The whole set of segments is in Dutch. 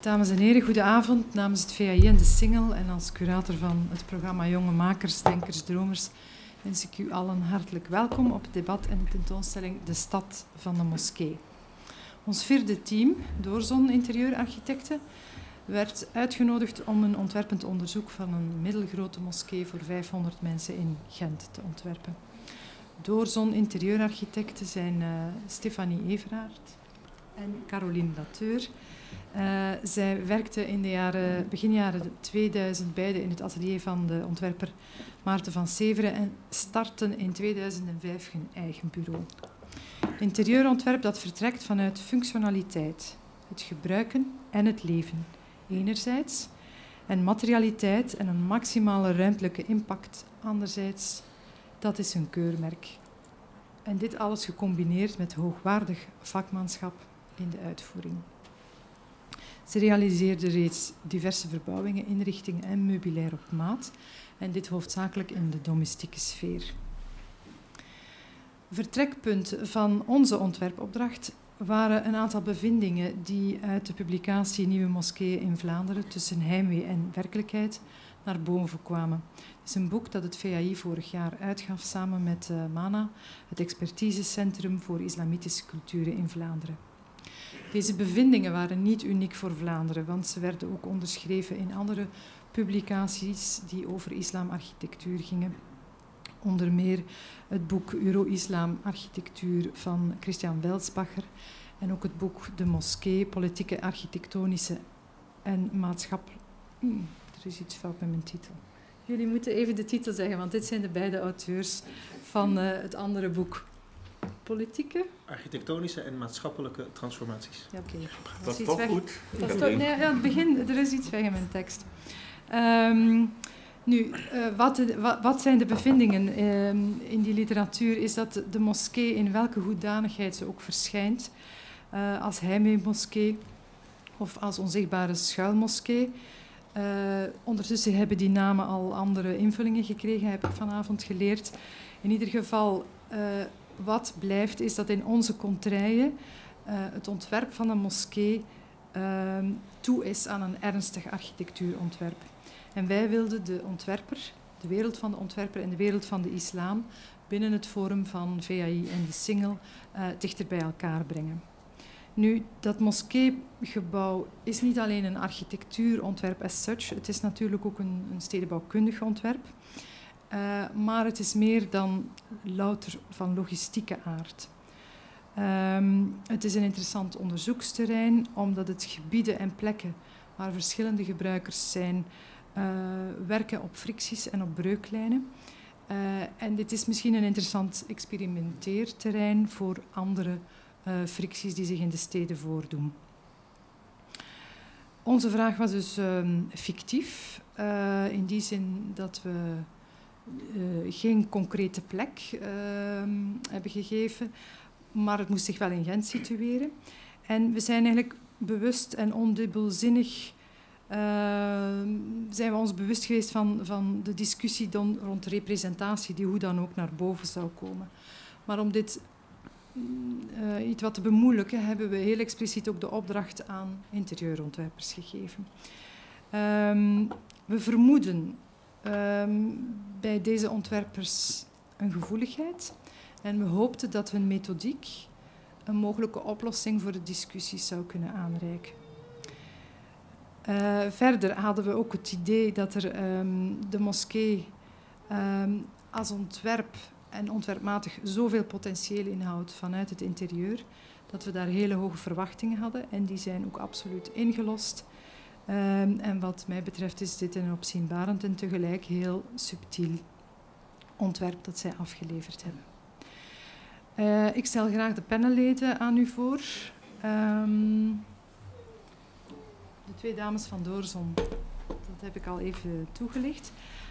Dames en heren, goedenavond namens het VAI en de Singel en als curator van het programma Jonge Makers, Denkers, Dromers wens ik u allen hartelijk welkom op het debat en de tentoonstelling De Stad van de Moskee. Ons vierde team, Doorzon Interieurarchitecten, werd uitgenodigd om een ontwerpend onderzoek van een middelgrote moskee voor 500 mensen in Gent te ontwerpen. Doorzon Interieurarchitecten zijn Stefanie Everaert en Caroline Lateur. Zij werkte in de begin jaren 2000 beide in het atelier van de ontwerper Maarten van Severen en startten in 2005 hun eigen bureau. Interieurontwerp dat vertrekt vanuit functionaliteit, het gebruiken en het leven enerzijds en materialiteit en een maximale ruimtelijke impact anderzijds, dat is hun keurmerk. En dit alles gecombineerd met hoogwaardig vakmanschap in de uitvoering. Ze realiseerde reeds diverse verbouwingen, inrichtingen en meubilair op maat en dit hoofdzakelijk in de domestieke sfeer. Vertrekpunt van onze ontwerpopdracht waren een aantal bevindingen die uit de publicatie Nieuwe Moskeeën in Vlaanderen tussen heimwee en werkelijkheid naar boven kwamen. Het is een boek dat het VAI vorig jaar uitgaf samen met MANA, het expertisecentrum voor islamitische culturen in Vlaanderen. Deze bevindingen waren niet uniek voor Vlaanderen, want ze werden ook onderschreven in andere publicaties die over islamarchitectuur gingen. Onder meer het boek Euro-Islam Architectuur van Christian Welsbacher en ook het boek De Moskee, Politieke, Architectonische en Maatschappelijke... Er is iets fout met mijn titel. Jullie moeten even de titel zeggen, want dit zijn de beide auteurs van het andere boek. Politieke? Architectonische en maatschappelijke transformaties. Ja, oké. Dat is toch goed? Dat is toch, nee, ja, het begin, er is iets weg in mijn tekst. Wat zijn de bevindingen in die literatuur? Is dat de moskee in welke hoedanigheid ze ook verschijnt, als heimwee-moskee of als onzichtbare schuilmoskee. Ondertussen hebben die namen al andere invullingen gekregen, heb ik vanavond geleerd. In ieder geval, wat blijft, is dat in onze contraien het ontwerp van een moskee toe is aan een ernstig architectuurontwerp. En wij wilden de ontwerper, de wereld van de ontwerper en de wereld van de islam binnen het forum van VAI en de Singel dichter bij elkaar brengen. Nu, dat moskeegebouw is niet alleen een architectuurontwerp as such, het is natuurlijk ook een stedenbouwkundig ontwerp, maar het is meer dan louter van logistieke aard. Het is een interessant onderzoeksterrein, omdat het gebieden en plekken waar verschillende gebruikers zijn, werken op fricties en op breuklijnen. En dit is misschien een interessant experimenteerterrein voor andere fricties die zich in de steden voordoen. Onze vraag was dus fictief, in die zin dat we geen concrete plek hebben gegeven, maar het moest zich wel in Gent situeren. En we zijn eigenlijk bewust en ondubbelzinnig zijn we ons bewust geweest van de discussie rond de representatie, die hoe dan ook naar boven zou komen. Maar om dit iets wat te bemoeilijken, hebben we heel expliciet ook de opdracht aan interieurontwerpers gegeven. We vermoeden bij deze ontwerpers een gevoeligheid en we hoopten dat hun methodiek een mogelijke oplossing voor de discussies zou kunnen aanreiken. Verder hadden we ook het idee dat er de moskee als ontwerp en ontwerpmatig zoveel potentieel inhoudt vanuit het interieur, dat we daar hele hoge verwachtingen hadden en die zijn ook absoluut ingelost. En wat mij betreft is dit een opzienbarend en tegelijk heel subtiel ontwerp dat zij afgeleverd hebben. Ik stel graag de panelleden aan u voor. De twee dames van Doorzon, dat heb ik al even toegelicht.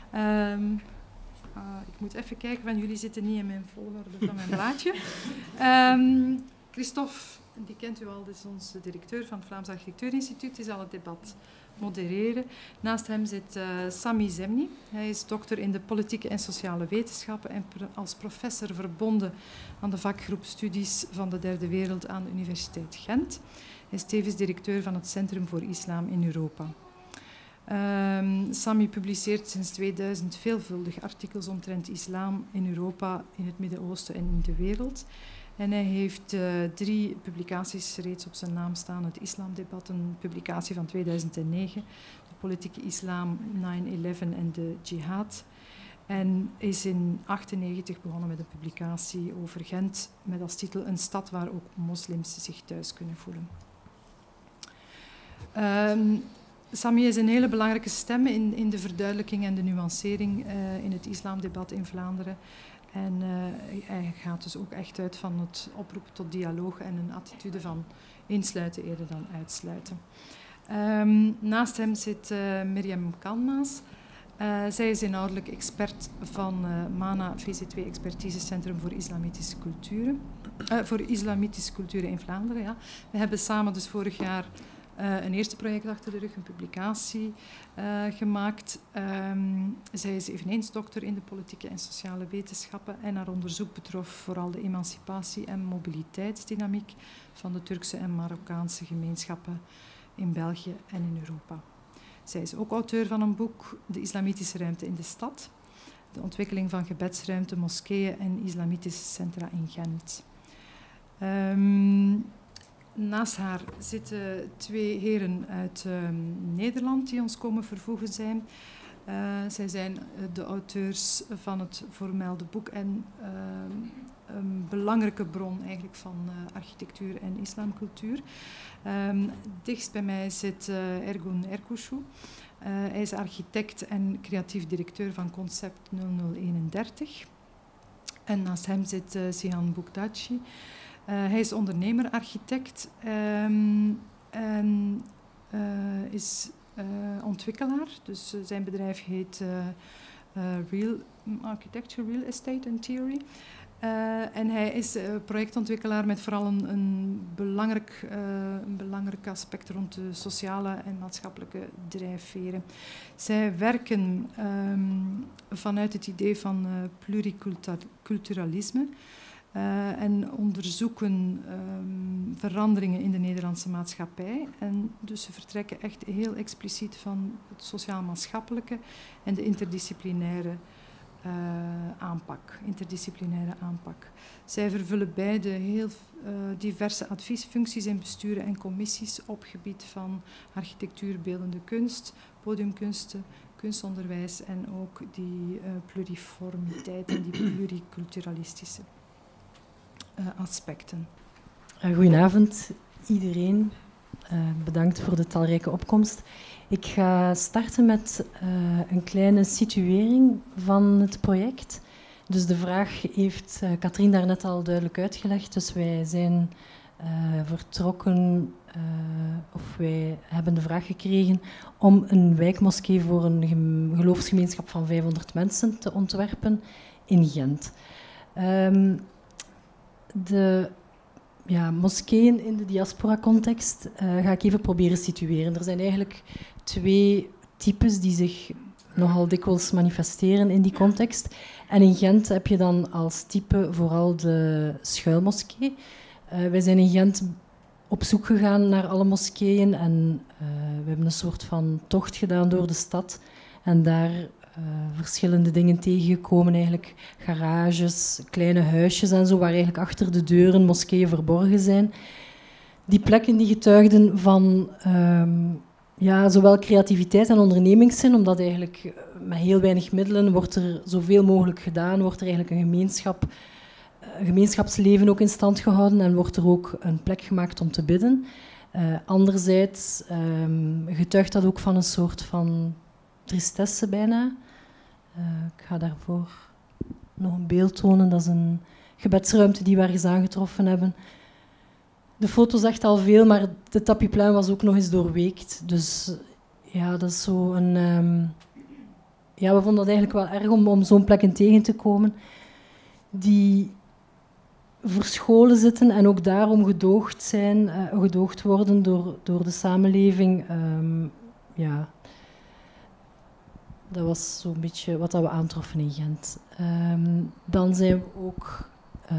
Ik moet even kijken, want jullie zitten niet in mijn volgorde van mijn blaadje. Christophe, die kent u al, dat is onze directeur van het Vlaams Architectuurinstituut, is al het debat modereren. Naast hem zit Sami Zemni. Hij is dokter in de politieke en sociale wetenschappen en als professor verbonden aan de vakgroep Studies van de Derde Wereld aan de Universiteit Gent. Hij is tevens directeur van het Centrum voor Islam in Europa. Sami publiceert sinds 2000 veelvuldig artikels omtrent islam in Europa, in het Midden-Oosten en in de wereld. En hij heeft 3 publicaties reeds op zijn naam staan. Het Islamdebat, een publicatie van 2009. De politieke islam, 9/11 en de jihad. En is in 1998 begonnen met een publicatie over Gent met als titel Een stad waar ook moslims zich thuis kunnen voelen. Sami is een hele belangrijke stem in de verduidelijking en de nuancering in het islamdebat in Vlaanderen. En hij gaat dus ook echt uit van het oproepen tot dialoog en een attitude van insluiten eerder dan uitsluiten. Naast hem zit Mirjam Kalmaas. Zij is inhoudelijk expert van MANA VC2 Expertisecentrum voor Islamitische Culturen. Voor Islamitische Culturen in Vlaanderen, ja. We hebben samen dus vorig jaar een eerste project achter de rug, een publicatie gemaakt. Zij is eveneens dokter in de politieke en sociale wetenschappen en haar onderzoek betrof vooral de emancipatie- en mobiliteitsdynamiek van de Turkse en Marokkaanse gemeenschappen in België en in Europa. Zij is ook auteur van een boek, De Islamitische Ruimte in de Stad, de ontwikkeling van gebedsruimte, moskeeën en islamitische centra in Gent. Naast haar zitten 2 heren uit Nederland die ons komen vervoegen zijn. Zij zijn de auteurs van het voormelde boek en een belangrijke bron eigenlijk van architectuur en islamcultuur. Dichtst bij mij zit Ergun Erkuşu. Hij is architect en creatief directeur van Concept 0031. En naast hem zit Sihan Bouktachi. Hij is ondernemer, architect en is ontwikkelaar. Dus zijn bedrijf heet Real Architecture, Real Estate and Theory. En hij is projectontwikkelaar met vooral een belangrijk aspect rond de sociale en maatschappelijke drijfveren. Zij werken vanuit het idee van pluriculturalisme. En onderzoeken veranderingen in de Nederlandse maatschappij. En dus ze vertrekken echt heel expliciet van het sociaal-maatschappelijke en de interdisciplinaire aanpak. Zij vervullen beide heel diverse adviesfuncties in besturen en commissies op gebied van architectuur, beeldende kunst, podiumkunsten, kunstonderwijs en ook die pluriformiteit en die pluriculturalistische aspecten. Goedenavond iedereen. Bedankt voor de talrijke opkomst. Ik ga starten met een kleine situering van het project. Dus de vraag heeft Katrien daarnet al duidelijk uitgelegd. Dus wij zijn vertrokken, of wij hebben de vraag gekregen om een wijkmoskee voor een geloofsgemeenschap van 500 mensen te ontwerpen in Gent. De moskeeën in de diaspora-context ga ik even proberen situeren. Er zijn eigenlijk 2 types die zich nogal dikwijls manifesteren in die context. En in Gent heb je dan als type vooral de schuilmoskee. Wij zijn in Gent op zoek gegaan naar alle moskeeën en we hebben een soort van tocht gedaan door de stad en daar verschillende dingen tegengekomen, eigenlijk garages, kleine huisjes en zo, waar eigenlijk achter de deuren moskeeën verborgen zijn. Die plekken die getuigden van zowel creativiteit en ondernemingszin, omdat eigenlijk met heel weinig middelen wordt er zoveel mogelijk gedaan, wordt er eigenlijk een gemeenschapsleven ook in stand gehouden en wordt er ook een plek gemaakt om te bidden. Anderzijds getuigt dat ook van een soort van tristesse bijna. Ik ga daarvoor nog een beeld tonen. Dat is een gebedsruimte die we ergens aangetroffen hebben. De foto zegt al veel, maar de tapiplein was ook nog eens doorweekt. Dus ja, dat is zo een... we vonden dat eigenlijk wel erg om zo'n plekken tegen te komen die verscholen zitten en ook daarom gedoogd worden door de samenleving. ja, dat was zo'n beetje wat we aantroffen in Gent. Dan zijn we ook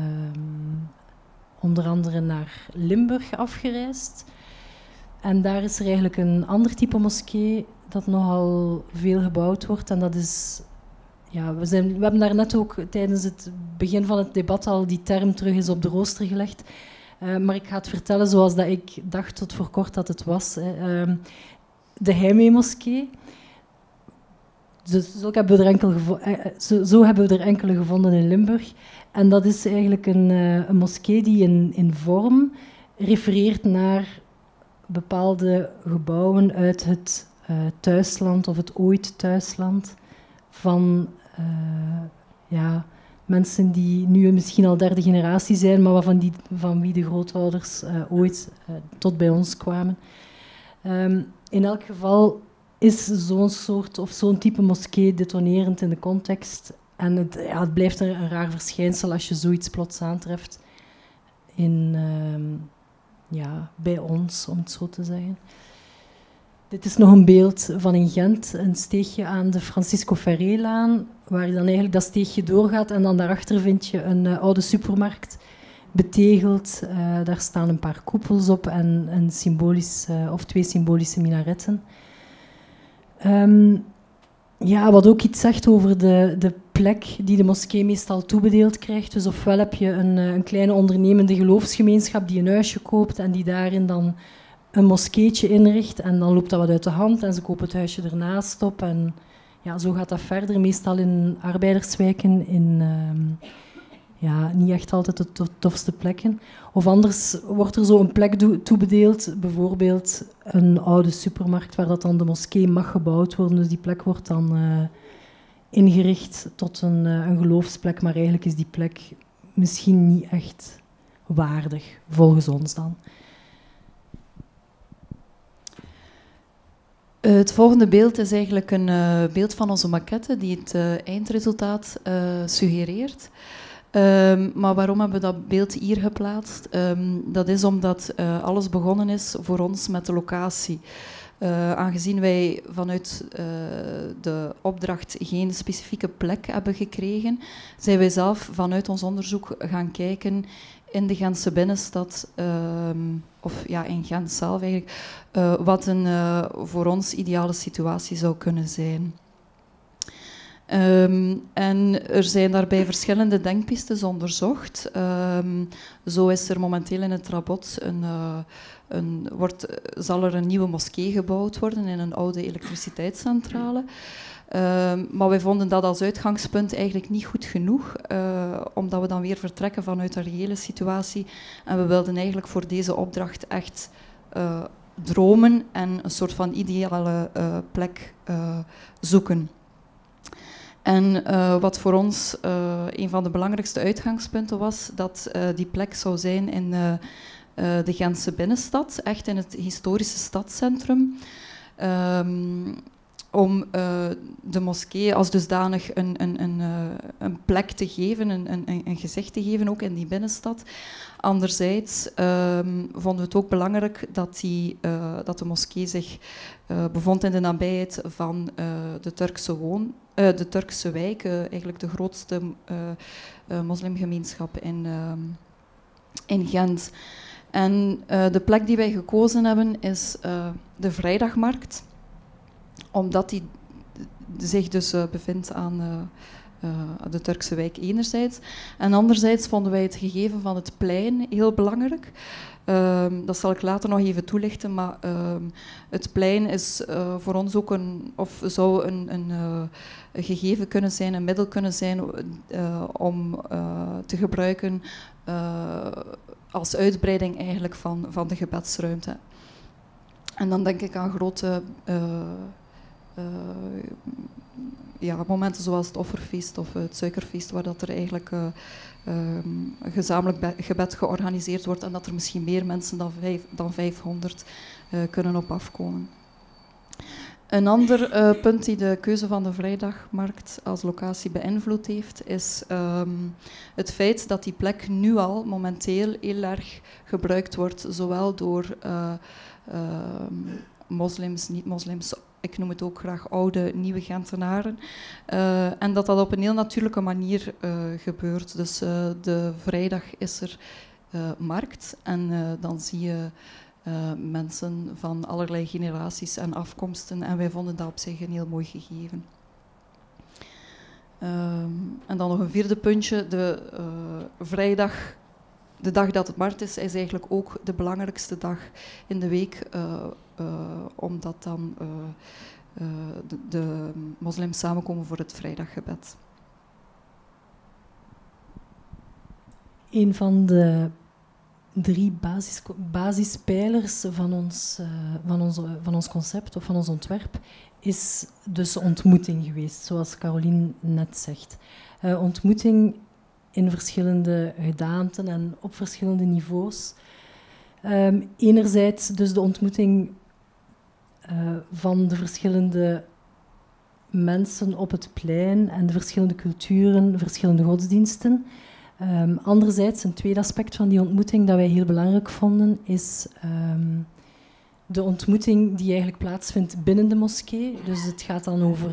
onder andere naar Limburg afgereisd. En daar is er eigenlijk een ander type moskee dat nogal veel gebouwd wordt. En dat is... Ja, we hebben daar net ook tijdens het begin van het debat al die term terug eens op de rooster gelegd. Maar ik ga het vertellen zoals dat ik dacht tot voor kort dat het was. De Heimwee-moskee. Zo hebben we er enkele gevonden in Limburg. En dat is eigenlijk een moskee die in vorm refereert naar bepaalde gebouwen uit het thuisland of het ooit thuisland van mensen die nu misschien al derde generatie zijn, maar van wie de grootouders ooit tot bij ons kwamen. In elk geval is zo'n soort of zo'n type moskee detonerend in de context. En het blijft een raar verschijnsel als je zoiets plots aantreft bij ons, om het zo te zeggen. Dit is nog een beeld van in Gent, een steegje aan de Francisco Ferré-laan, waar je dan eigenlijk dat steegje doorgaat en dan daarachter vind je een oude supermarkt, betegeld. Daar staan een paar koepels op en een twee symbolische minaretten. Wat ook iets zegt over de plek die de moskee meestal toebedeeld krijgt. Dus ofwel heb je een kleine ondernemende geloofsgemeenschap die een huisje koopt en die daarin dan een moskeetje inricht en dan loopt dat wat uit de hand en ze kopen het huisje ernaast op en ja, zo gaat dat verder. Meestal in arbeiderswijken, niet echt altijd de tofste plekken. Of anders wordt er zo een plek toebedeeld, bijvoorbeeld een oude supermarkt waar dat dan de moskee mag gebouwd worden. Dus die plek wordt dan ingericht tot een geloofsplek, maar eigenlijk is die plek misschien niet echt waardig, volgens ons dan. Het volgende beeld is eigenlijk een beeld van onze maquette die het eindresultaat suggereert. Maar waarom hebben we dat beeld hier geplaatst? Dat is omdat alles begonnen is voor ons met de locatie. Aangezien wij vanuit de opdracht geen specifieke plek hebben gekregen, zijn wij zelf vanuit ons onderzoek gaan kijken in de Gentse binnenstad, in Gent zelf eigenlijk, wat een voor ons ideale situatie zou kunnen zijn. En er zijn daarbij verschillende denkpistes onderzocht. Zo is er momenteel in het Rabot zal er een nieuwe moskee gebouwd worden in een oude elektriciteitscentrale. Maar wij vonden dat als uitgangspunt eigenlijk niet goed genoeg, omdat we dan weer vertrekken vanuit de reële situatie. En we wilden eigenlijk voor deze opdracht echt dromen en een soort van ideale plek zoeken. En wat voor ons een van de belangrijkste uitgangspunten was, dat die plek zou zijn in de Gentse binnenstad, echt in het historische stadscentrum. Om de moskee als dusdanig een plek te geven, een gezicht te geven, ook in die binnenstad. Anderzijds vonden we het ook belangrijk dat de moskee zich bevond in de nabijheid van de Turkse wijk, eigenlijk de grootste moslimgemeenschap in Gent. En de plek die wij gekozen hebben is de Vrijdagmarkt, omdat die zich dus bevindt aan de Turkse wijk enerzijds. En anderzijds vonden wij het gegeven van het plein heel belangrijk. Dat zal ik later nog even toelichten, maar het plein is voor ons ook zou een gegeven kunnen zijn, een middel kunnen zijn om te gebruiken als uitbreiding eigenlijk van de gebedsruimte. En dan denk ik aan grote momenten zoals het offerfeest of het suikerfeest, waar dat er eigenlijk een gezamenlijk gebed georganiseerd wordt en dat er misschien meer mensen dan 500 kunnen op afkomen. Een ander punt die de keuze van de Vrijdagmarkt als locatie beïnvloed heeft, is het feit dat die plek nu al momenteel heel erg gebruikt wordt, zowel door moslims, niet-moslims, ik noem het ook graag oude, nieuwe Gentenaren. En dat op een heel natuurlijke manier gebeurt. Dus de vrijdag is er markt en dan zie je mensen van allerlei generaties en afkomsten. En wij vonden dat op zich een heel mooi gegeven. En dan nog een vierde puntje. De vrijdag, de dag dat het markt is eigenlijk ook de belangrijkste dag in de week. Omdat dan de moslims samenkomen voor het vrijdaggebed. Een van de 3 basispijlers van ons concept of van ons ontwerp is dus ontmoeting geweest, zoals Caroline net zegt. Ontmoeting in verschillende gedaanten en op verschillende niveaus. Enerzijds dus de ontmoeting van de verschillende mensen op het plein en de verschillende culturen, verschillende godsdiensten. Anderzijds, een tweede aspect van die ontmoeting dat wij heel belangrijk vonden, is de ontmoeting die eigenlijk plaatsvindt binnen de moskee. Dus het gaat dan over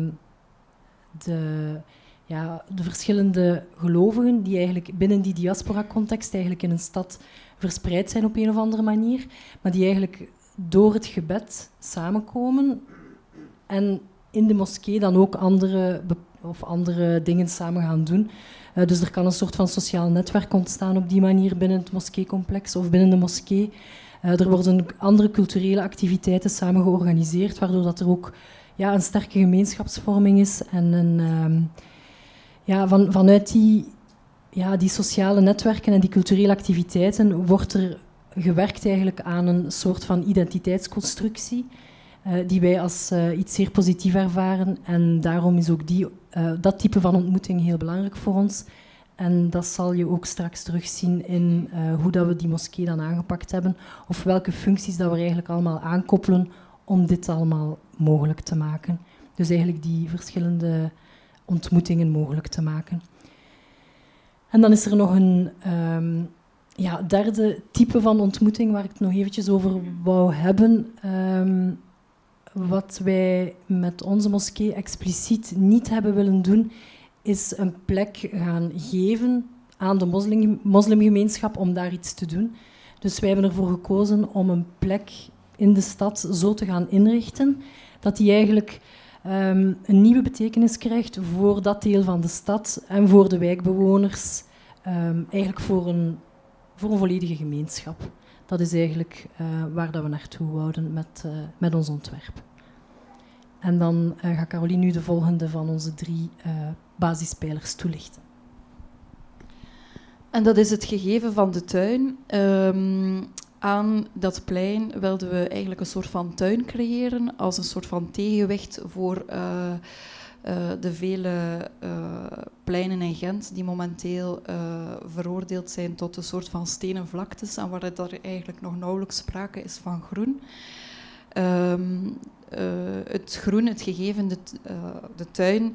de verschillende gelovigen die eigenlijk binnen die diaspora-context eigenlijk in een stad verspreid zijn op een of andere manier, maar die eigenlijk door het gebed samenkomen en in de moskee dan ook andere dingen samen gaan doen. Dus er kan een soort van sociaal netwerk ontstaan op die manier binnen het moskeecomplex of binnen de moskee. Er worden andere culturele activiteiten samen georganiseerd, waardoor dat er ook een sterke gemeenschapsvorming is. En vanuit die sociale netwerken en die culturele activiteiten wordt er gewerkt eigenlijk aan een soort van identiteitsconstructie, die wij als iets zeer positief ervaren. En daarom is ook dat type van ontmoeting heel belangrijk voor ons. En dat zal je ook straks terugzien in hoe dat we die moskee dan aangepakt hebben, of welke functies dat we eigenlijk allemaal aankoppelen om dit allemaal mogelijk te maken. Dus eigenlijk die verschillende ontmoetingen mogelijk te maken. En dan is er nog een derde type van ontmoeting waar ik het nog eventjes over wou hebben. Wat wij met onze moskee expliciet niet hebben willen doen, is een plek gaan geven aan de moslimgemeenschap om daar iets te doen. Dus wij hebben ervoor gekozen om een plek in de stad zo te gaan inrichten, dat die eigenlijk een nieuwe betekenis krijgt voor dat deel van de stad en voor de wijkbewoners, eigenlijk voor een volledige gemeenschap. Dat is eigenlijk waar dat we naartoe wouden met ons ontwerp. En dan gaat Caroline nu de volgende van onze 3 basispijlers toelichten. En dat is het gegeven van de tuin. Aan dat plein wilden we eigenlijk een soort van tuin creëren als een soort van tegenwicht voor de vele pleinen in Gent die momenteel veroordeeld zijn tot een soort van stenen vlaktes en waar er eigenlijk nog nauwelijks sprake is van groen. Het groen, het gegeven, de tuin.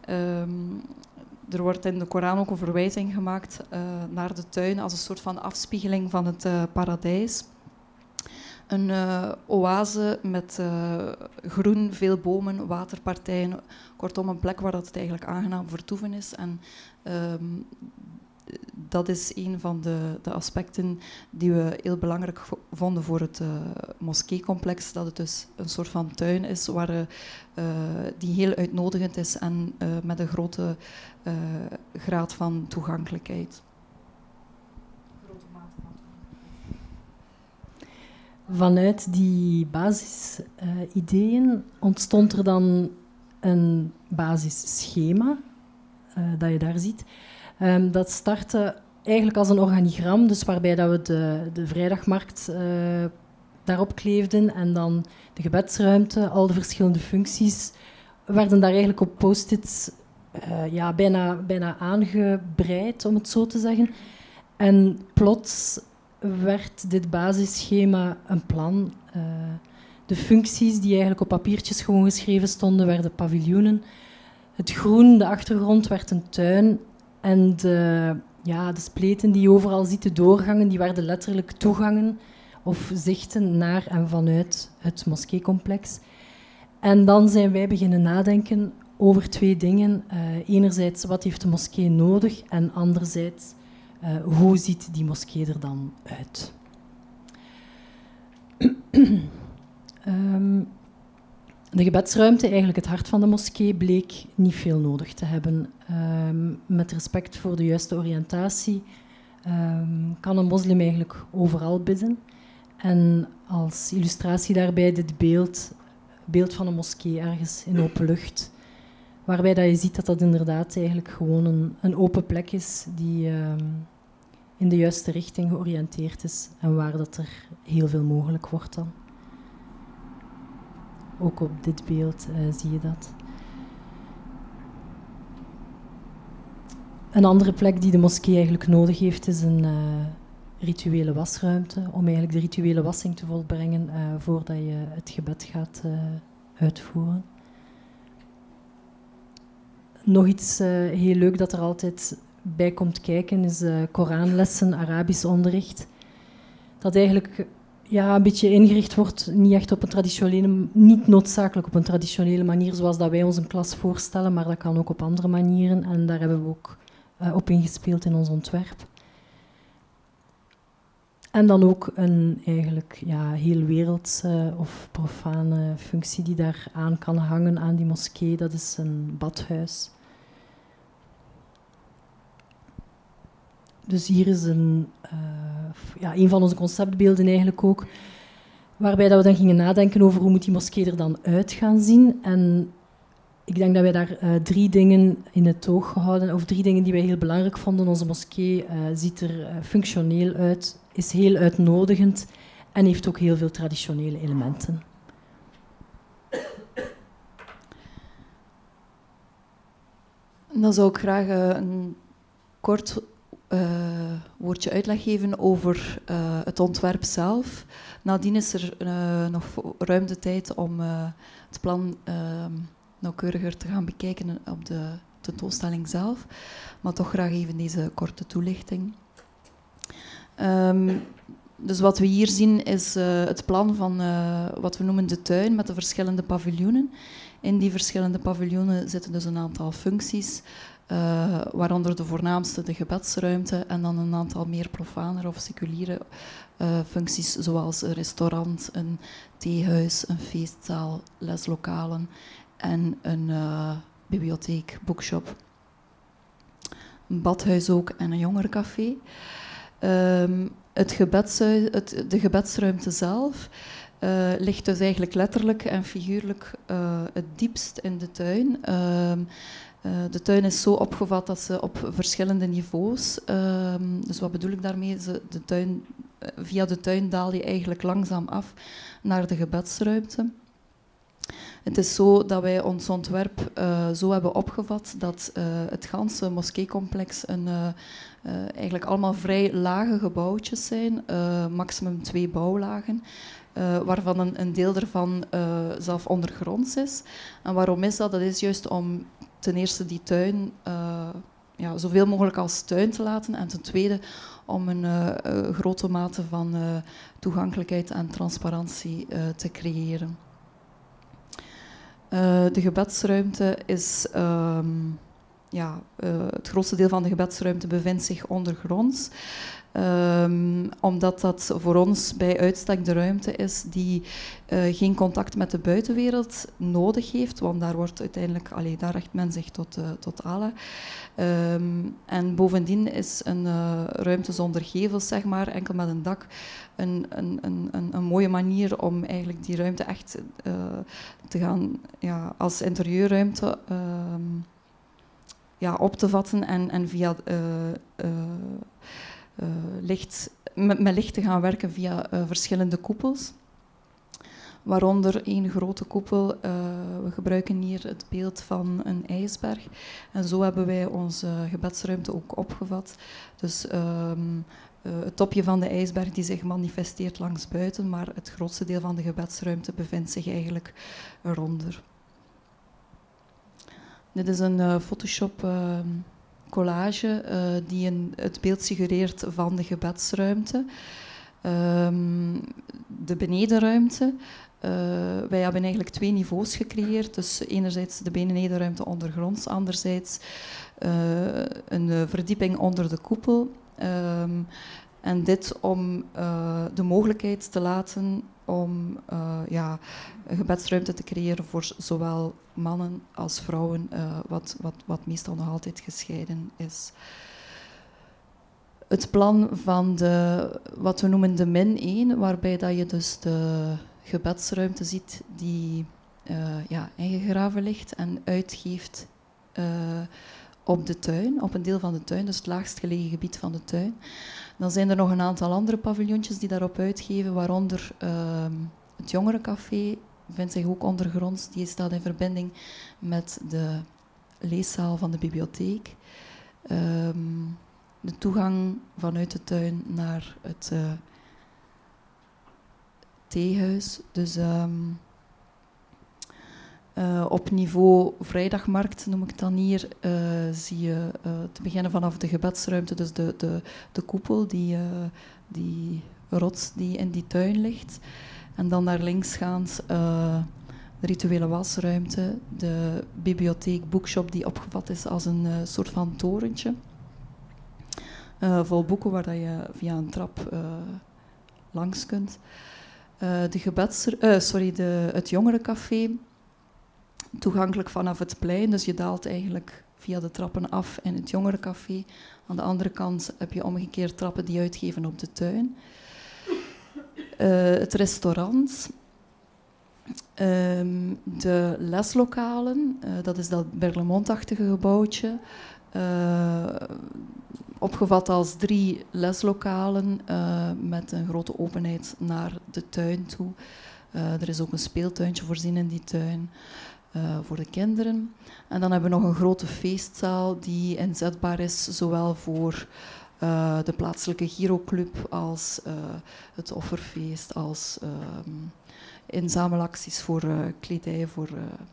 Er wordt in de Koran ook een verwijzing gemaakt naar de tuin als een soort van afspiegeling van het paradijs. Een oase met groen, veel bomen, waterpartijen. Kortom, een plek waar het eigenlijk aangenaam vertoeven is. En dat is een van de aspecten die we heel belangrijk vonden voor het moskeecomplex. Dat het dus een soort van tuin is die heel uitnodigend is en met een grote graad van toegankelijkheid. Vanuit die basisideeën ontstond er dan een basisschema dat je daar ziet. Dat startte eigenlijk als een organigram, dus waarbij dat we de vrijdagmarkt daarop kleefden en dan de gebedsruimte, al de verschillende functies, werden daar eigenlijk op post-its bijna aangebreid, om het zo te zeggen. En plots werd dit basisschema een plan. De functies die eigenlijk op papiertjes gewoon geschreven stonden, werden paviljoenen. Het groen, de achtergrond, werd een tuin. En de spleten die je overal ziet, de doorgangen, die werden letterlijk toegangen of zichten naar en vanuit het moskeecomplex. En dan zijn wij beginnen nadenken over 2 dingen. Enerzijds, wat heeft de moskee nodig? En anderzijds, hoe ziet die moskee er dan uit? De gebedsruimte, eigenlijk het hart van de moskee, bleek niet veel nodig te hebben. Met respect voor de juiste oriëntatie kan een moslim eigenlijk overal bidden. En als illustratie daarbij dit beeld van een moskee ergens in open lucht, waarbij dat je ziet dat dat inderdaad eigenlijk gewoon een open plek is die in de juiste richting georiënteerd is en waar dat er heel veel mogelijk wordt dan. Ook op dit beeld zie je dat. Een andere plek die de moskee eigenlijk nodig heeft is een rituele wasruimte, om eigenlijk de rituele wassing te volbrengen voordat je het gebed gaat uitvoeren. Nog iets heel leuk dat er altijd bij komt kijken is Koranlessen, Arabisch onderricht. Dat eigenlijk een beetje ingericht wordt, niet noodzakelijk op een traditionele manier zoals dat wij ons een klas voorstellen, maar dat kan ook op andere manieren en daar hebben we ook op ingespeeld in ons ontwerp. En dan ook een eigenlijk heel wereldse of profane functie die daar aan kan hangen aan die moskee, dat is een badhuis. Dus hier is een van onze conceptbeelden eigenlijk ook, waarbij dat we dan gingen nadenken over hoe moet die moskee er dan uit gaan zien. En ik denk dat wij daar 3 dingen in het oog gehouden, of 3 dingen die wij heel belangrijk vonden. Onze moskee ziet er functioneel uit, is heel uitnodigend en heeft ook heel veel traditionele elementen. Dan zou ik graag een kort woordje uitleg geven over het ontwerp zelf. Nadien is er nog ruim de tijd om het plan nauwkeuriger te gaan bekijken op de tentoonstelling zelf. Maar toch graag even deze korte toelichting. Dus wat we hier zien is het plan van wat we noemen de tuin met de verschillende paviljoenen. In die verschillende paviljoenen zitten dus een aantal functies, waaronder de voornaamste de gebedsruimte en dan een aantal meer profaner of seculiere functies zoals een restaurant, een theehuis, een feestzaal, leslokalen en een bibliotheek, boekshop. Een badhuis ook en een jongerencafé. De gebedsruimte zelf ligt dus eigenlijk letterlijk en figuurlijk het diepst in de tuin. De tuin is zo opgevat dat ze op verschillende niveaus, dus wat bedoel ik daarmee? Via de tuin daal je eigenlijk langzaam af naar de gebedsruimte. Het is zo dat wij ons ontwerp zo hebben opgevat dat het ganse moskeecomplex eigenlijk allemaal vrij lage gebouwtjes zijn, maximum 2 bouwlagen, waarvan een deel ervan zelf ondergronds is. En waarom is dat? Dat is juist om ten eerste die tuin zoveel mogelijk als tuin te laten en ten tweede om een grote mate van toegankelijkheid en transparantie te creëren. De gebedsruimte is... het grootste deel van de gebedsruimte bevindt zich ondergronds. Omdat dat voor ons bij uitstek de ruimte is die geen contact met de buitenwereld nodig heeft, want daar wordt uiteindelijk, daar richt men zich tot Allah. En bovendien is een ruimte zonder gevels, zeg maar, enkel met een dak, een mooie manier om eigenlijk die ruimte echt te gaan als interieurruimte op te vatten en via met licht te gaan werken via verschillende koepels. Waaronder één grote koepel. We gebruiken hier het beeld van een ijsberg. En zo hebben wij onze gebedsruimte ook opgevat. Dus het topje van de ijsberg die zich manifesteert langs buiten, maar het grootste deel van de gebedsruimte bevindt zich eigenlijk eronder. Dit is een Photoshop collage die het beeld suggereert van de gebedsruimte. De benedenruimte wij hebben eigenlijk 2 niveaus gecreëerd. Dus enerzijds de benedenruimte ondergronds, anderzijds een verdieping onder de koepel. En dit om de mogelijkheid te laten om een gebedsruimte te creëren voor zowel mannen als vrouwen, wat meestal nog altijd gescheiden is. Het plan van wat we noemen de min 1, waarbij dat je dus de gebedsruimte ziet die ingegraven ligt en uitgeeft op de tuin, op een deel van de tuin, dus het laagst gelegen gebied van de tuin. Dan zijn er nog een aantal andere paviljoentjes die daarop uitgeven, waaronder het jongerencafé vindt zich ook ondergronds. Die staat in verbinding met de leeszaal van de bibliotheek. De toegang vanuit de tuin naar het theehuis. Dus op niveau vrijdagmarkt, noem ik het dan hier, zie je te beginnen vanaf de gebedsruimte, dus de koepel, die rots die in die tuin ligt. En dan naar links gaand de rituele wasruimte, de bibliotheek, boekshop die opgevat is als een soort van torentje. Vol boeken waar je via een trap langs kunt. Het jongerencafé, toegankelijk vanaf het plein, dus je daalt eigenlijk via de trappen af in het jongerencafé. Aan de andere kant heb je omgekeerd trappen die uitgeven op de tuin. Het restaurant, de leslokalen, dat is dat Berlemont-achtige gebouwtje, opgevat als 3 leslokalen met een grote openheid naar de tuin toe. Er is ook een speeltuintje voorzien in die tuin voor de kinderen. En dan hebben we nog een grote feestzaal die inzetbaar is, zowel voor de plaatselijke Giroclub als het offerfeest, als inzamelacties voor kledij, voor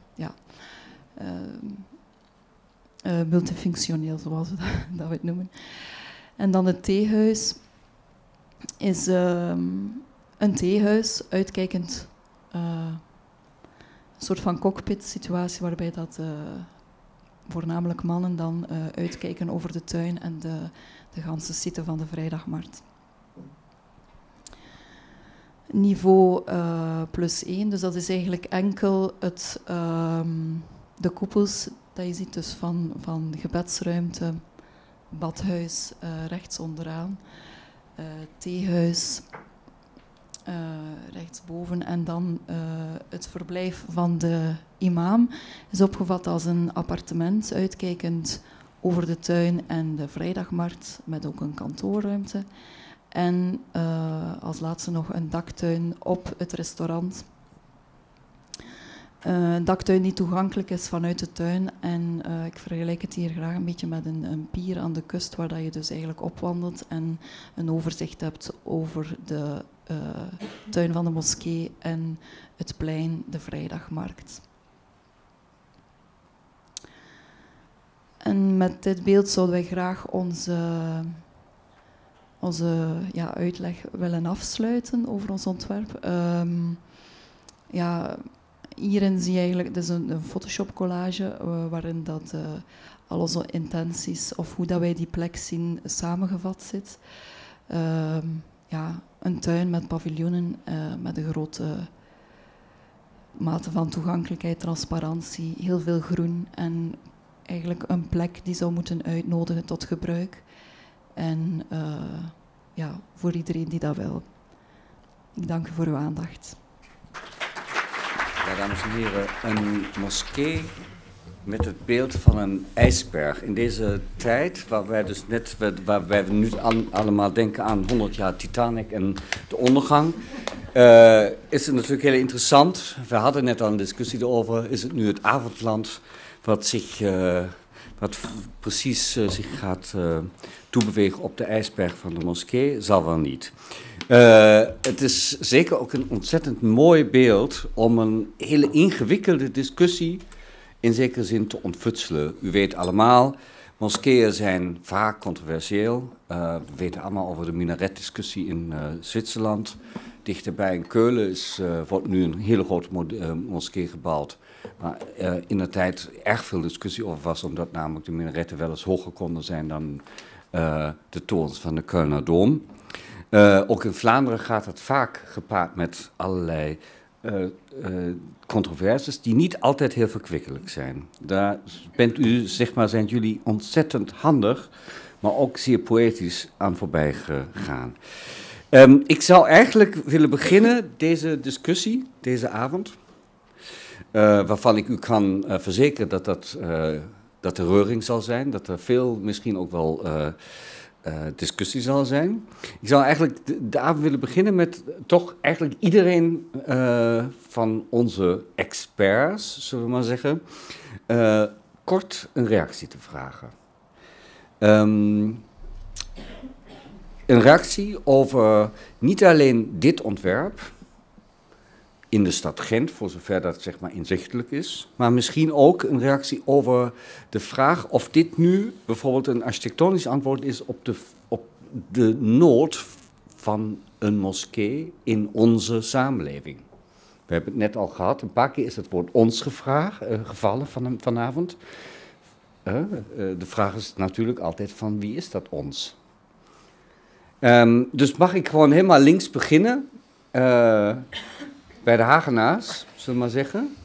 multifunctioneel, zoals we dat het noemen. En dan het theehuis is een theehuis, uitkijkend, een soort van cockpit-situatie waarbij dat voornamelijk mannen dan uitkijken over de tuin en de ganse site van de vrijdagmarkt. Niveau +1, dus dat is eigenlijk enkel de koepels dat je ziet, dus van gebedsruimte, badhuis rechts onderaan, theehuis rechtsboven en dan het verblijf van de imam is opgevat als een appartement uitkijkend over de tuin en de vrijdagmarkt met ook een kantoorruimte en als laatste nog een daktuin op het restaurant. Een daktuin die toegankelijk is vanuit de tuin en ik vergelijk het hier graag een beetje met een pier aan de kust waar dat je dus eigenlijk opwandelt en een overzicht hebt over de tuin van de moskee en het plein, de vrijdagmarkt. En met dit beeld zouden wij graag onze uitleg willen afsluiten over ons ontwerp. Hierin zie je eigenlijk, het is een Photoshop collage waarin dat al onze intenties of hoe dat wij die plek zien samengevat zit. Een tuin met paviljoenen, met een grote mate van toegankelijkheid, transparantie, heel veel groen en eigenlijk een plek die zou moeten uitnodigen tot gebruik. En voor iedereen die dat wil. Ik dank u voor uw aandacht. Ja, dames en heren, een moskee met het beeld van een ijsberg. In deze tijd, waar wij nu allemaal denken aan 100 jaar Titanic en de ondergang, is het natuurlijk heel interessant. We hadden net al een discussie erover. Is het nu het avondland wat precies zich gaat toebewegen op de ijsberg van de moskee? Zal wel niet. Het is zeker ook een ontzettend mooi beeld om een hele ingewikkelde discussie in zekere zin te ontfutselen. U weet allemaal, moskeeën zijn vaak controversieel. We weten allemaal over de minaretdiscussie in Zwitserland. dichterbij in Keulen wordt nu een hele grote moskee gebouwd. Maar in de tijd erg veel discussie over was, omdat namelijk de minaretten wel eens hoger konden zijn dan de torens van de Kölner Dom. Ook in Vlaanderen gaat het vaak gepaard met allerlei controversies die niet altijd heel verkwikkelijk zijn. Daar zijn jullie ontzettend handig, maar ook zeer poëtisch aan voorbij gegaan. Ik zou eigenlijk willen beginnen, deze discussie, deze avond, waarvan ik u kan verzekeren dat er reuring zal zijn, dat er veel, misschien ook wel discussie zal zijn. Ik zou eigenlijk de avond willen beginnen met toch eigenlijk iedereen van onze experts, zullen we maar zeggen, kort een reactie te vragen. Een reactie over niet alleen dit ontwerp in de stad Gent, voor zover dat zeg maar inzichtelijk is, maar misschien ook een reactie over de vraag of dit nu bijvoorbeeld een architectonisch antwoord is op de nood van een moskee in onze samenleving. We hebben het net al gehad, een paar keer is het woord ons gevallen vanavond. De vraag is natuurlijk altijd van wie is dat ons? Dus mag ik gewoon helemaal links beginnen, bij de Hagenaars, zullen we maar zeggen.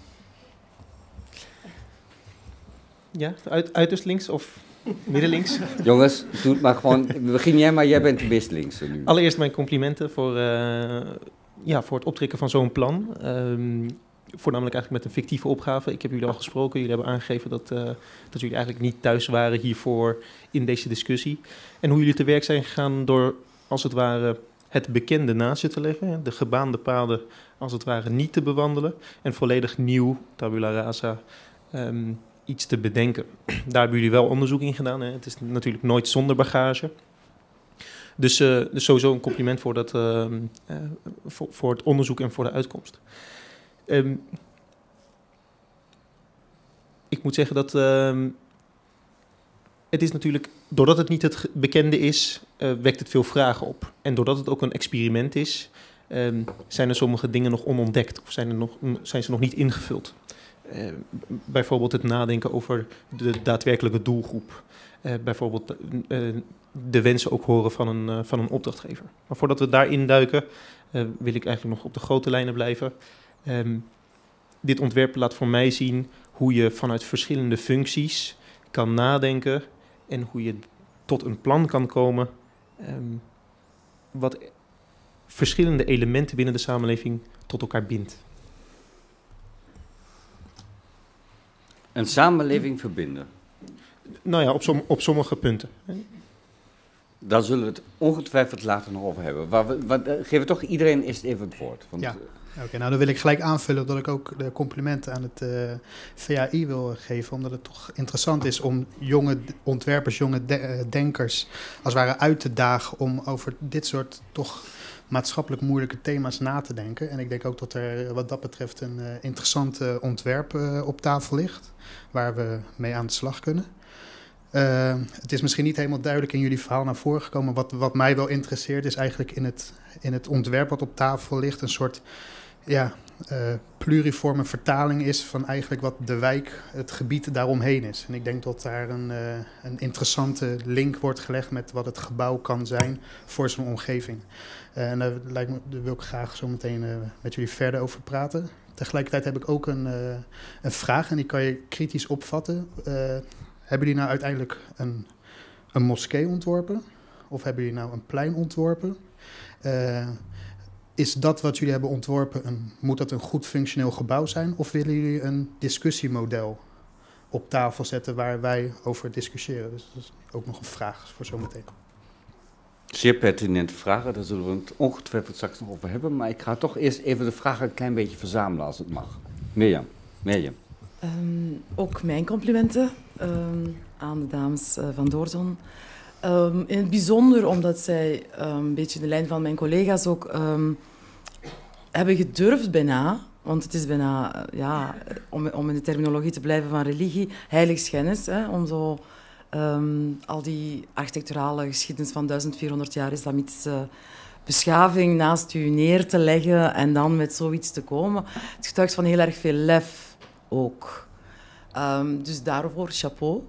Ja, uiterst links of middenlinks? Jongens, doe het maar gewoon. Begin jij maar, jij bent de meest linkse nu. Allereerst mijn complimenten voor het optrekken van zo'n plan. Voornamelijk eigenlijk met een fictieve opgave. Ik heb jullie al gesproken, jullie hebben aangegeven dat jullie eigenlijk niet thuis waren hiervoor in deze discussie. En hoe jullie te werk zijn gegaan door, als het ware, het bekende naast je te leggen. De gebaande paden, als het ware, niet te bewandelen. En volledig nieuw, tabula rasa, iets te bedenken. Daar hebben jullie wel onderzoek in gedaan. Hè. Het is natuurlijk nooit zonder bagage. Dus sowieso een compliment voor voor het onderzoek en voor de uitkomst. Ik moet zeggen dat het is natuurlijk, doordat het niet het bekende is, wekt het veel vragen op. En doordat het ook een experiment is, zijn er sommige dingen nog onontdekt of zijn ze nog niet ingevuld. Bijvoorbeeld het nadenken over de daadwerkelijke doelgroep. Bijvoorbeeld de wensen ook horen van een opdrachtgever. Maar voordat we daarin duiken, wil ik eigenlijk nog op de grote lijnen blijven. Dit ontwerp laat voor mij zien hoe je vanuit verschillende functies kan nadenken en hoe je tot een plan kan komen wat verschillende elementen binnen de samenleving tot elkaar bindt. Een samenleving verbinden. Nou ja, op sommige punten. Daar zullen we het ongetwijfeld later nog over hebben. Geven we toch iedereen eerst even het woord. Want, ja. Oké, nou dan wil ik gelijk aanvullen dat ik ook de complimenten aan het VAI wil geven. Omdat het toch interessant is om jonge ontwerpers, jonge denkers als het ware uit te dagen om over dit soort toch maatschappelijk moeilijke thema's na te denken. En ik denk ook dat er wat dat betreft een interessant ontwerp op tafel ligt, waar we mee aan de slag kunnen. Het is misschien niet helemaal duidelijk in jullie verhaal naar voren gekomen. Wat mij wel interesseert is eigenlijk in het ontwerp wat op tafel ligt een soort pluriforme vertaling is van eigenlijk wat de wijk, het gebied daaromheen is. En ik denk dat daar een interessante link wordt gelegd met wat het gebouw kan zijn voor zo'n omgeving. En daar wil ik graag zo meteen met jullie verder over praten. Tegelijkertijd heb ik ook een vraag en die kan je kritisch opvatten. Hebben jullie nou uiteindelijk een moskee ontworpen? Of hebben jullie nou een plein ontworpen? Is dat wat jullie hebben ontworpen, moet dat een goed functioneel gebouw zijn? Of willen jullie een discussiemodel op tafel zetten waar wij over discussiëren? Dus dat is ook nog een vraag voor zometeen. Zeer pertinente vragen, daar zullen we het ongetwijfeld straks nog over hebben. Maar ik ga toch eerst even de vragen een klein beetje verzamelen als het mag. Mirjam. Ook mijn complimenten aan de dames van Doorzon. In het bijzonder omdat zij een beetje de lijn van mijn collega's ook hebben gedurfd bijna, want het is bijna, om in de terminologie te blijven van religie, heiligschennis, om zo al die architecturale geschiedenis van 1400 jaar islamitische beschaving naast u neer te leggen en dan met zoiets te komen. Het getuigt van heel erg veel lef ook. Dus daarvoor chapeau.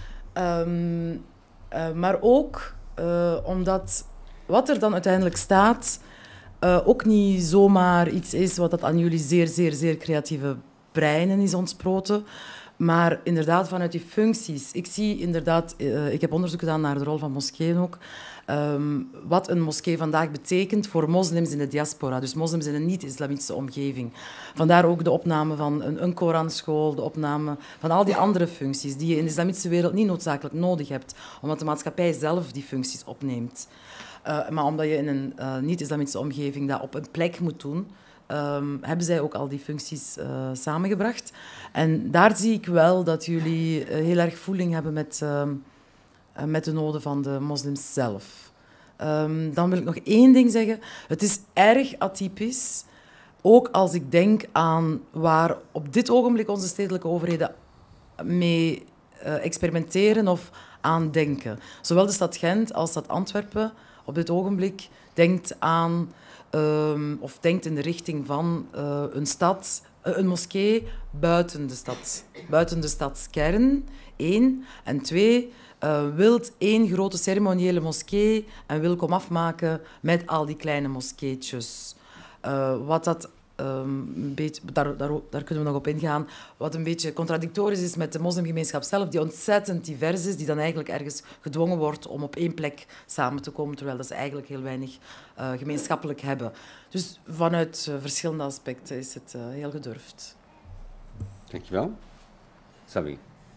Maar ook omdat wat er dan uiteindelijk staat ook niet zomaar iets is wat dat aan jullie zeer, zeer, zeer creatieve breinen is ontsproten, maar inderdaad vanuit die functies. Ik zie inderdaad, ik heb onderzoek gedaan naar de rol van moskeeën ook, wat een moskee vandaag betekent voor moslims in de diaspora, dus moslims in een niet-islamitische omgeving. Vandaar ook de opname van een Koranschool, de opname van al die andere functies die je in de islamitische wereld niet noodzakelijk nodig hebt, omdat de maatschappij zelf die functies opneemt. Maar omdat je in een niet-islamitische omgeving dat op een plek moet doen, hebben zij ook al die functies samengebracht. En daar zie ik wel dat jullie heel erg voeling hebben met de noden van de moslims zelf. Dan wil ik nog één ding zeggen. Het is erg atypisch, ook als ik denk aan waar op dit ogenblik onze stedelijke overheden mee experimenteren of aan denken. Zowel de stad Gent als de stad Antwerpen op dit ogenblik denkt aan of denkt in de richting van een moskee buiten de stadskern, 1. En 2, wilt 1 grote ceremoniële moskee en wil komaf maken met al die kleine moskeetjes. Wat dat een beetje, daar kunnen we nog op ingaan, wat een beetje contradictorisch is met de moslimgemeenschap zelf, die ontzettend divers is, die dan eigenlijk ergens gedwongen wordt om op 1 plek samen te komen, terwijl dat ze eigenlijk heel weinig gemeenschappelijk hebben. Dus vanuit verschillende aspecten is het heel gedurfd. Dankjewel. Sami.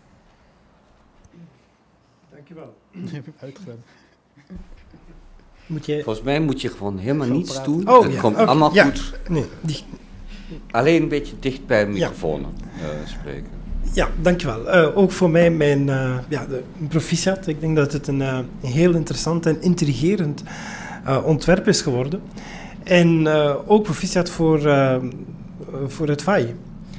Dankjewel. Uitgedaan. Volgens mij moet je gewoon helemaal niets doen. Het komt allemaal goed. Nee, Alleen een beetje dicht bij de microfoon spreken. Ja, dankjewel. Ook voor mij mijn proficiat. Ik denk dat het een heel interessant en intrigerend ontwerp is geworden. En ook proficiat voor het FAI.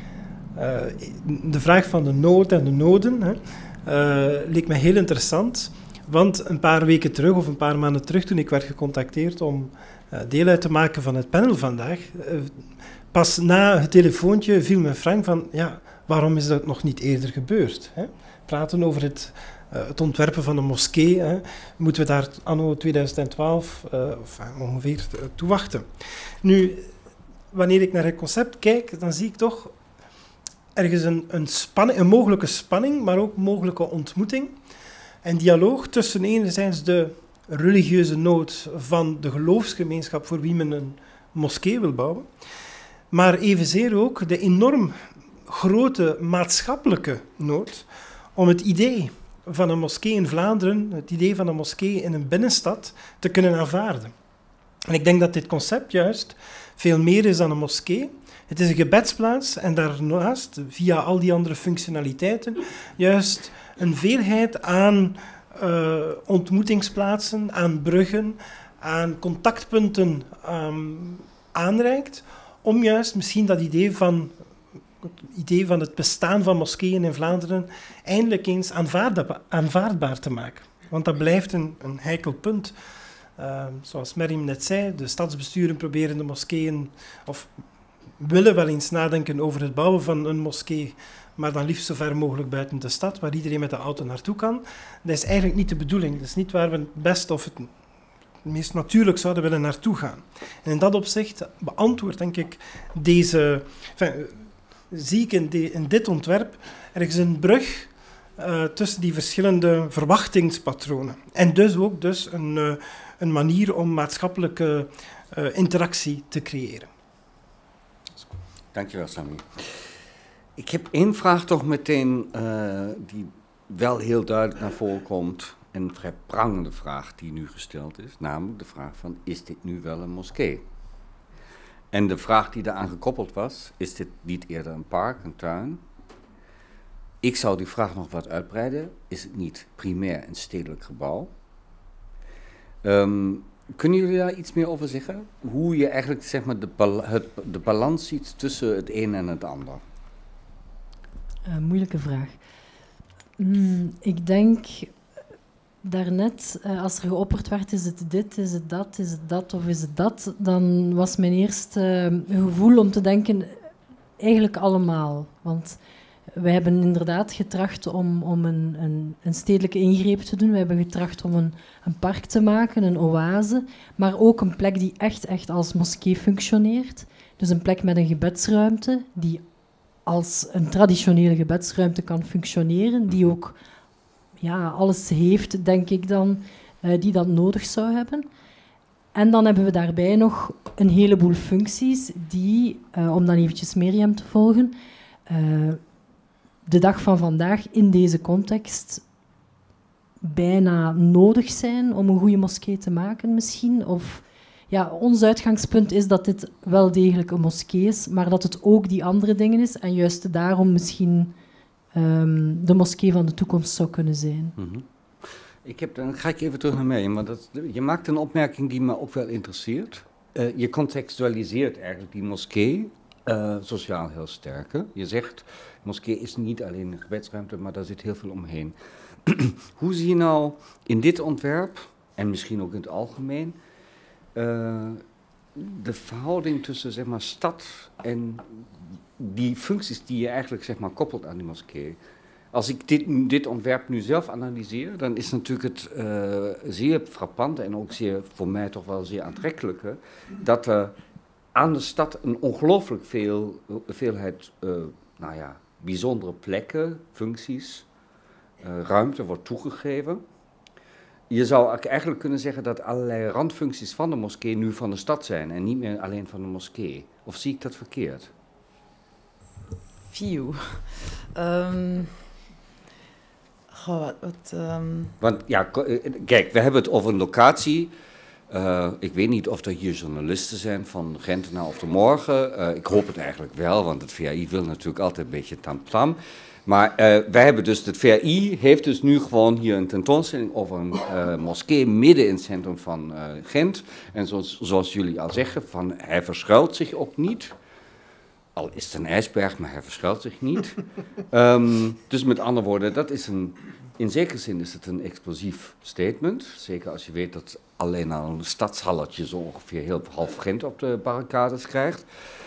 De vraag van de nood en de noden leek mij heel interessant. Want een paar weken terug, of een paar maanden terug, toen ik werd gecontacteerd om deel uit te maken van het panel vandaag, pas na het telefoontje viel me frank van, ja, waarom is dat nog niet eerder gebeurd? Hè? Praten over het ontwerpen van een moskee, hè? Moeten we daar anno 2012 ongeveer toe wachten? Nu, wanneer ik naar het concept kijk, dan zie ik toch ergens een mogelijke spanning, maar ook mogelijke ontmoeting. En dialoog tussen enerzijds de religieuze nood van de geloofsgemeenschap voor wie men een moskee wil bouwen, maar evenzeer ook de enorm grote maatschappelijke nood om het idee van een moskee in Vlaanderen, het idee van een moskee in een binnenstad, te kunnen aanvaarden. En ik denk dat dit concept juist veel meer is dan een moskee. Het is een gebedsplaats en daarnaast, via al die andere functionaliteiten, juist een veelheid aan ontmoetingsplaatsen, aan bruggen, aan contactpunten aanreikt, om juist misschien dat idee van het bestaan van moskeeën in Vlaanderen eindelijk eens aanvaardbaar te maken. Want dat blijft een heikel punt. Zoals Meriem net zei, de stadsbesturen proberen de moskeeën, of willen wel eens nadenken over het bouwen van een moskee, maar dan liefst zo ver mogelijk buiten de stad, waar iedereen met de auto naartoe kan. Dat is eigenlijk niet de bedoeling. Dat is niet waar we het best of het meest natuurlijk zouden willen naartoe gaan. En in dat opzicht beantwoordt, denk ik, zie ik in dit ontwerp ergens een brug tussen die verschillende verwachtingspatronen. En dus ook een manier om maatschappelijke interactie te creëren. Dankjewel, Sami. Ik heb 1 vraag toch meteen die wel heel duidelijk naar voren komt. Een vrij prangende vraag die nu gesteld is. Namelijk de vraag van, is dit nu wel een moskee? En de vraag die daaraan gekoppeld was, is dit niet eerder een park, een tuin? Ik zou die vraag nog wat uitbreiden. Is het niet primair een stedelijk gebouw? Kunnen jullie daar iets meer over zeggen? Hoe je eigenlijk zeg maar, de balans ziet tussen het een en het ander? Moeilijke vraag. Ik denk daarnet, als er geopperd werd, is het dit, is het dat of is het dat, dan was mijn eerste gevoel om te denken, eigenlijk allemaal. Want wij hebben inderdaad getracht om een stedelijke ingreep te doen. We hebben getracht om een park te maken, een oase, maar ook een plek die echt als moskee functioneert. Dus een plek met een gebedsruimte die als een traditionele gebedsruimte kan functioneren, die ook alles heeft, denk ik dan, die dat nodig zou hebben. En dan hebben we daarbij nog een heleboel functies die, om dan eventjes Mirjam te volgen, de dag van vandaag in deze context bijna nodig zijn om een goede moskee te maken misschien. Of, ons uitgangspunt is dat dit wel degelijk een moskee is, maar dat het ook die andere dingen is en juist daarom misschien de moskee van de toekomst zou kunnen zijn. Mm-hmm. Dan ga ik even terug naar mij, want je maakt een opmerking die me ook wel interesseert. Je contextualiseert eigenlijk die moskee sociaal heel sterk. Hè? Je zegt, moskee is niet alleen een gebedsruimte, maar daar zit heel veel omheen. Hoe zie je nou in dit ontwerp, en misschien ook in het algemeen, de verhouding tussen zeg maar, stad en die functies die je eigenlijk zeg maar, koppelt aan die moskee? Als ik dit ontwerp nu zelf analyseer, dan is natuurlijk het zeer frappant en ook zeer, voor mij toch wel zeer aantrekkelijke, dat er aan de stad een ongelooflijk veelheid bijzondere plekken, functies, ruimte wordt toegegeven. Je zou eigenlijk kunnen zeggen dat allerlei randfuncties van de moskee nu van de stad zijn en niet meer alleen van de moskee. Of zie ik dat verkeerd? Want ja, kijk, we hebben het over een locatie. Ik weet niet of er hier journalisten zijn van Gentenaar of de Morgen. Ik hoop het eigenlijk wel, want het VAI wil natuurlijk altijd een beetje tamtam. Maar wij hebben dus, het VAI heeft dus nu gewoon hier een tentoonstelling over een moskee midden in het centrum van Gent. En zoals jullie al zeggen, hij verschuilt zich ook niet. Al is het een ijsberg, maar hij verschuilt zich niet. Dus met andere woorden, in zekere zin is het een explosief statement. Zeker als je weet dat alleen al een stadshalletje zo ongeveer heel half Gent op de barricades krijgt.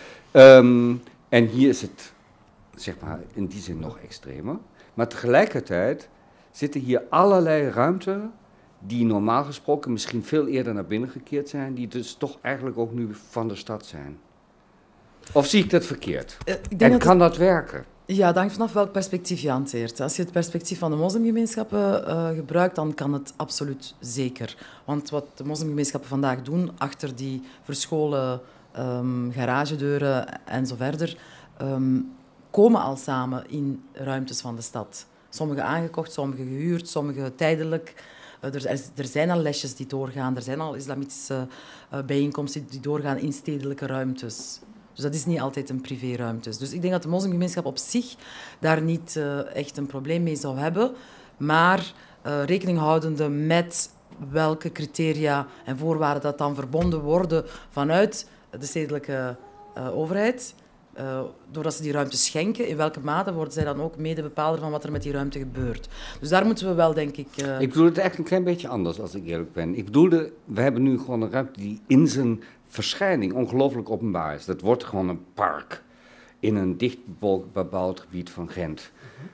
En hier is het, zeg maar, in die zin nog extremer. Maar tegelijkertijd zitten hier allerlei ruimten die normaal gesproken misschien veel eerder naar binnen gekeerd zijn, die dus toch eigenlijk ook nu van de stad zijn. Of zie ik dat verkeerd? En kan dat werken? Ja, dat hangt vanaf welk perspectief je hanteert. Als je het perspectief van de moslimgemeenschappen gebruikt, dan kan het absoluut zeker. Want wat de moslimgemeenschappen vandaag doen, achter die verscholen garagedeuren en zo verder, komen al samen in ruimtes van de stad. Sommige aangekocht, sommige gehuurd, sommige tijdelijk. Er zijn al lesjes die doorgaan, er zijn al islamitische bijeenkomsten die doorgaan in stedelijke ruimtes. Dus dat is niet altijd een privéruimte. Dus ik denk dat de moslimgemeenschap op zich daar niet echt een probleem mee zou hebben. Maar rekening houdende met welke criteria en voorwaarden dat dan verbonden worden vanuit de stedelijke overheid. Doordat ze die ruimte schenken, in welke mate worden zij dan ook mede bepaler van wat er met die ruimte gebeurt. Dus daar moeten we wel, denk ik... Ik bedoel het echt een klein beetje anders, als ik eerlijk ben. Ik bedoelde, we hebben nu gewoon een ruimte die in zijn verschijning ongelooflijk openbaar is. Dat wordt gewoon een park in een dicht bebouwd gebied van Gent.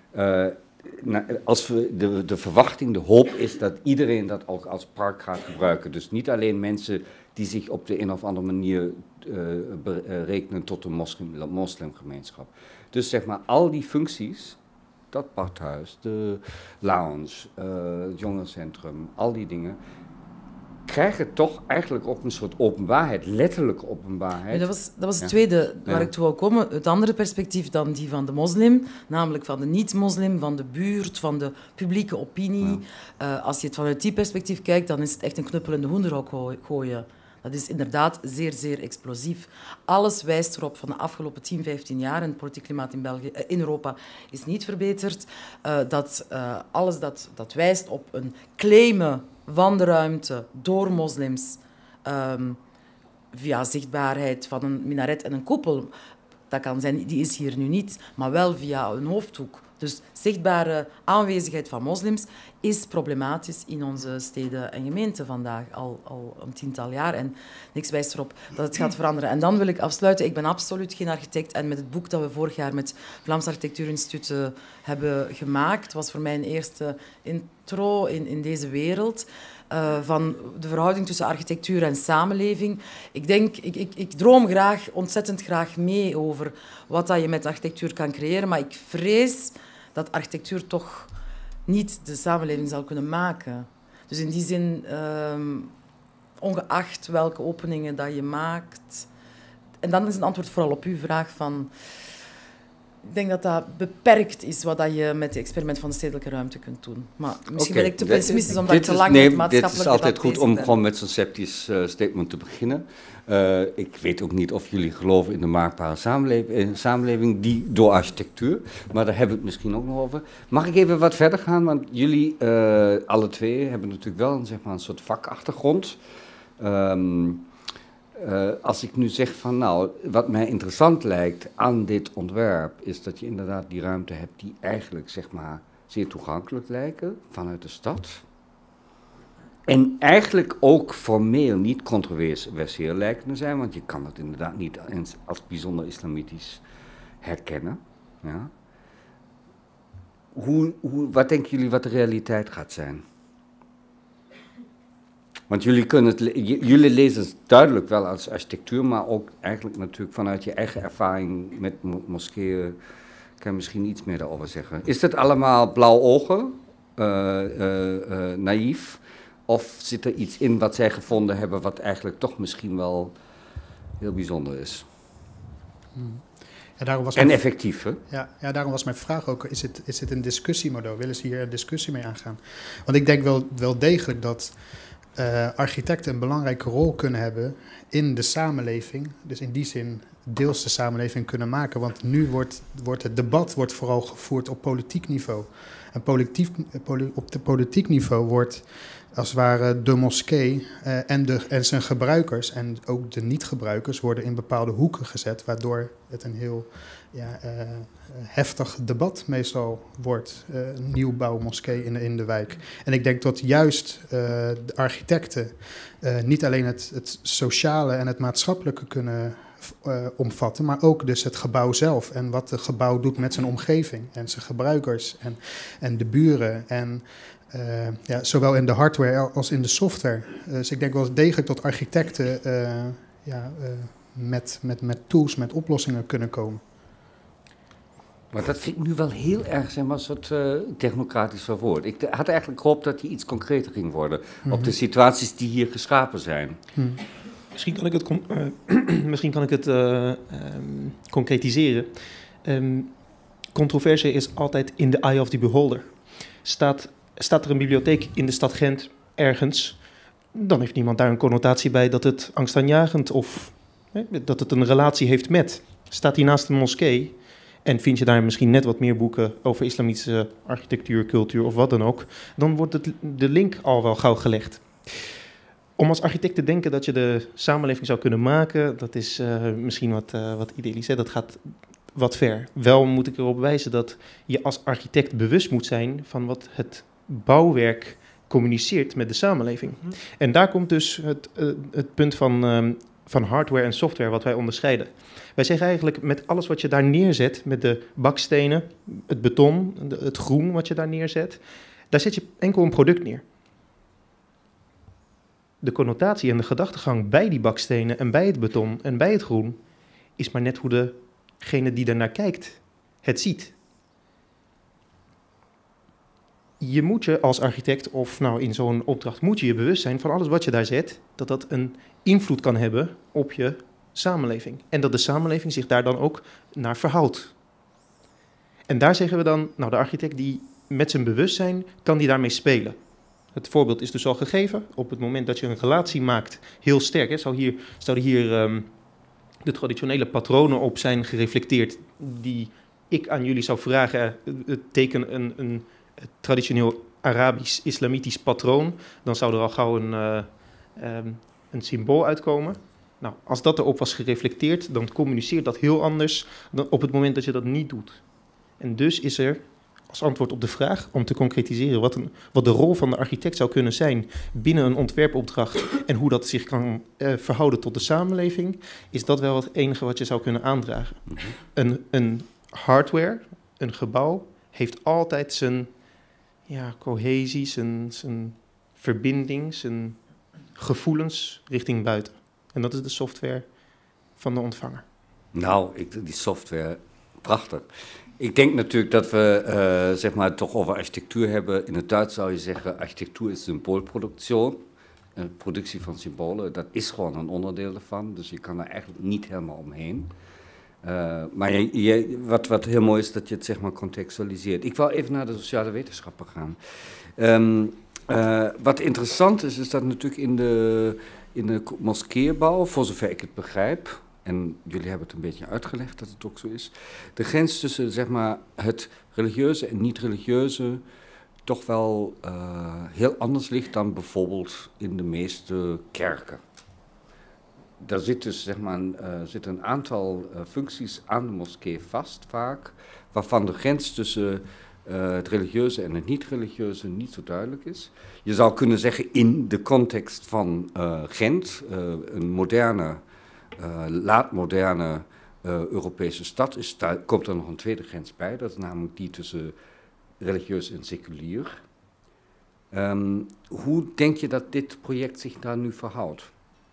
Als we de verwachting, de hoop is dat iedereen dat ook als park gaat gebruiken. Dus niet alleen mensen die zich op de een of andere manier rekenen tot de moslimgemeenschap. Dus zeg maar al die functies, dat badhuis, de lounge, het jongerencentrum, al die dingen, krijgen toch eigenlijk ook een soort openbaarheid, letterlijke openbaarheid. Ja, dat was het tweede waar ik toe wou komen. Het andere perspectief dan die van de moslim, namelijk van de niet-moslim, van de buurt, van de publieke opinie. Ja. Als je het vanuit die perspectief kijkt, dan is het echt een knuppel in de hoenderhok gooien. Dat is inderdaad zeer, zeer explosief. Alles wijst erop van de afgelopen 10, 15 jaar, en het politiek klimaat in Europa is niet verbeterd, dat alles dat wijst op een claimen van de ruimte door moslims via zichtbaarheid van een minaret en een koepel. Dat kan zijn, die is hier nu niet, maar wel via een hoofddoek Dus zichtbare aanwezigheid van moslims is problematisch in onze steden en gemeenten vandaag, al een tiental jaar. En niks wijst erop dat het gaat veranderen. En dan wil ik afsluiten. Ik ben absoluut geen architect. En met het boek dat we vorig jaar met Vlaams Architectuurinstituut hebben gemaakt, was voor mij een eerste intro in deze wereld. Van de verhouding tussen architectuur en samenleving. Ik droom ontzettend graag mee over wat dat je met architectuur kan creëren, maar ik vrees dat architectuur toch niet de samenleving zal kunnen maken. Dus in die zin, ongeacht welke openingen dat je maakt... En dan is een antwoord vooral op uw vraag van... Ik denk dat dat beperkt is wat dat je met het experiment van de stedelijke ruimte kunt doen. Maar misschien ben ik te pessimistisch omdat ik te lang met maatschappelijk... Dit is altijd goed om gewoon met zo'n sceptisch statement te beginnen. Ik weet ook niet of jullie geloven in de maakbare samenleving die door architectuur. Maar daar hebben we het misschien ook nog over. Mag ik even wat verder gaan? Want jullie alle twee hebben natuurlijk wel zeg maar, een soort vakachtergrond. Als ik nu zeg van nou, wat mij interessant lijkt aan dit ontwerp, is dat je inderdaad die ruimte hebt die eigenlijk zeg maar zeer toegankelijk lijken vanuit de stad. En eigenlijk ook formeel niet controversieel lijken te zijn, want je kan het inderdaad niet als bijzonder islamitisch herkennen. Ja. Wat denken jullie wat de realiteit gaat zijn? Want jullie lezen het duidelijk wel als architectuur, maar ook eigenlijk natuurlijk vanuit je eigen ervaring met moskeeën kan je misschien iets meer daarover zeggen. Is dat allemaal blauw ogen, naïef? Of zit er iets in wat zij gevonden hebben wat eigenlijk toch misschien wel heel bijzonder is? Ja, en effectief, hè? Ja, daarom was mijn vraag ook, is het een discussiemodel? Willen ze hier een discussie mee aangaan? Want ik denk wel degelijk dat architecten een belangrijke rol kunnen hebben in de samenleving. Dus in die zin deels de samenleving kunnen maken. Want nu wordt het debat vooral gevoerd op politiek niveau. En op de politiek niveau wordt als het ware de moskee en zijn gebruikers en ook de niet-gebruikers worden in bepaalde hoeken gezet, waardoor het een heel heftig debat meestal wordt. Nieuwbouw moskee in de wijk. En ik denk dat juist de architecten niet alleen het sociale en het maatschappelijke kunnen omvatten, maar ook dus het gebouw zelf en wat het gebouw doet met zijn omgeving en zijn gebruikers en de buren en zowel in de hardware als in de software. Dus ik denk wel degelijk dat architecten met tools, met oplossingen kunnen komen. Maar dat vind ik nu wel heel erg, zeg maar, een soort technocratisch verwoord. Ik had eigenlijk gehoopt dat hij iets concreter ging worden op de situaties die hier geschapen zijn. Misschien kan ik het concretiseren. Controverse is altijd in the eye of the beholder. Staat er een bibliotheek in de stad Gent ergens, dan heeft niemand daar een connotatie bij dat het angstaanjagend of dat het een relatie heeft met. Staat hij naast een moskee en vind je daar misschien net wat meer boeken over islamitische architectuur, cultuur of wat dan ook, dan wordt de link al wel gauw gelegd. Om als architect te denken dat je de samenleving zou kunnen maken, dat is misschien wat idealisch. Hè? Dat gaat wat ver. Wel moet ik erop wijzen dat je als architect bewust moet zijn van wat het bouwwerk communiceert met de samenleving. En daar komt dus het punt van hardware en software wat wij onderscheiden. Wij zeggen eigenlijk met alles wat je daar neerzet, met de bakstenen, het beton, het groen wat je daar neerzet, daar zet je enkel een product neer. De connotatie en de gedachtegang bij die bakstenen en bij het beton en bij het groen is maar net hoe degene die daarnaar kijkt het ziet. Je moet je als architect of in zo'n opdracht moet je bewust zijn van alles wat je daar zet, dat dat een invloed kan hebben op je samenleving. En dat de samenleving zich daar dan ook naar verhoudt. En daar zeggen we dan, de architect die met zijn bewustzijn kan die daarmee spelen. Het voorbeeld is dus al gegeven. Op het moment dat je een relatie maakt, heel sterk, hè, zouden hier de traditionele patronen op zijn gereflecteerd die ik aan jullie zou vragen, teken een traditioneel Arabisch-islamitisch patroon, dan zou er al gauw een symbool uitkomen. Nou, als dat erop was gereflecteerd, dan communiceert dat heel anders dan op het moment dat je dat niet doet. En dus is er als antwoord op de vraag om te concretiseren wat de rol van de architect zou kunnen zijn binnen een ontwerpopdracht en hoe dat zich kan verhouden tot de samenleving, is dat wel het enige wat je zou kunnen aandragen. Een hardware, een gebouw, heeft altijd zijn cohesie, zijn verbinding, zijn gevoelens richting buiten. En dat is de software van de ontvanger. Nou, die software, prachtig. Ik denk natuurlijk dat we zeg maar toch over architectuur hebben. In het Duits zou je zeggen, architectuur is symboolproductie. Productie van symbolen, dat is gewoon een onderdeel ervan. Dus je kan er eigenlijk niet helemaal omheen. Maar wat heel mooi is, dat je het zeg maar contextualiseert. Ik wil even naar de sociale wetenschappen gaan. Wat interessant is dat natuurlijk in de moskeebouw, voor zover ik het begrijp, en jullie hebben het een beetje uitgelegd dat het ook zo is, de grens tussen zeg maar, het religieuze en niet-religieuze toch wel heel anders ligt dan bijvoorbeeld in de meeste kerken. Daar zit dus zeg maar, zit een aantal functies aan de moskee vast vaak, waarvan de grens tussen het religieuze en het niet-religieuze niet zo duidelijk is. Je zou kunnen zeggen in de context van Gent, een moderne, laatmoderne Europese stad, komt er nog een tweede grens bij, dat is namelijk die tussen religieus en seculier. Hoe denk je dat dit project zich daar nu verhoudt?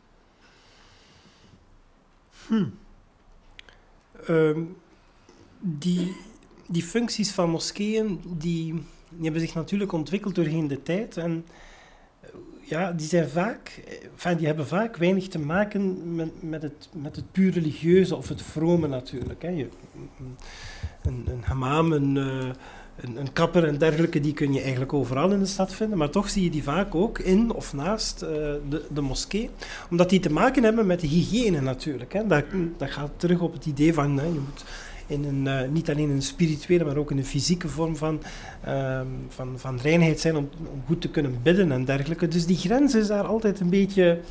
Die functies van moskeeën, die hebben zich natuurlijk ontwikkeld doorheen de tijd. En die hebben vaak weinig te maken met het puur religieuze of het vrome natuurlijk. Hè. Een hamam, een kapper en dergelijke, die kun je eigenlijk overal in de stad vinden. Maar toch zie je die vaak ook in of naast de moskee. Omdat die te maken hebben met de hygiëne natuurlijk. Hè. Dat gaat terug op het idee van je moet niet alleen in een spirituele, maar ook in een fysieke vorm van reinheid zijn om goed te kunnen bidden en dergelijke. Dus die grens is daar altijd een beetje,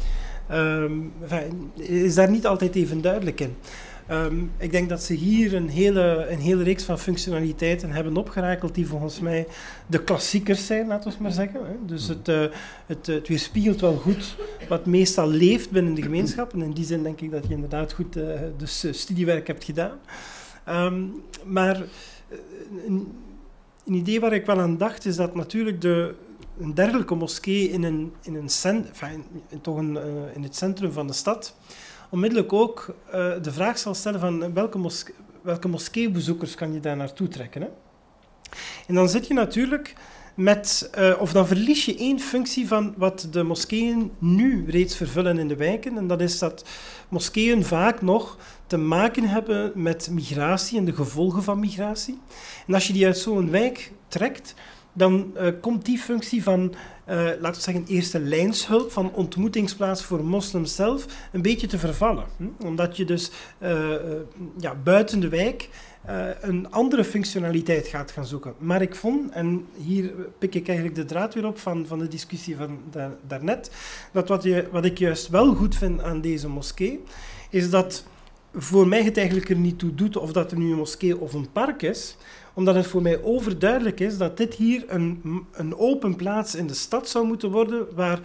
is daar niet altijd even duidelijk in. Ik denk dat ze hier een hele reeks van functionaliteiten hebben opgerakeld die volgens mij de klassiekers zijn, laten we het maar zeggen. Hè. Dus het weerspiegelt wel goed wat meestal leeft binnen de gemeenschap. En in die zin denk ik dat je inderdaad goed dus studiewerk hebt gedaan. Maar een idee waar ik wel aan dacht is dat natuurlijk een dergelijke moskee in het centrum van de stad onmiddellijk ook de vraag zal stellen van welke moskeebezoekers kan je daar naartoe trekken. Hè? En dan zit je natuurlijk of dan verlies je één functie van wat de moskeeën nu reeds vervullen in de wijken. En dat is dat moskeeën vaak nog te maken hebben met migratie en de gevolgen van migratie. En als je die uit zo'n wijk trekt, dan komt die functie van, laten we zeggen, eerste lijnshulp, van ontmoetingsplaats voor moslims zelf, een beetje te vervallen. Omdat je dus buiten de wijk een andere functionaliteit gaat gaan zoeken. Maar ik vond, en hier pik ik eigenlijk de draad weer op van de discussie van daarnet, dat wat ik juist wel goed vind aan deze moskee, is dat voor mij het eigenlijk er niet toe doet of dat er nu een moskee of een park is, omdat het voor mij overduidelijk is dat dit hier een open plaats in de stad zou moeten worden, waar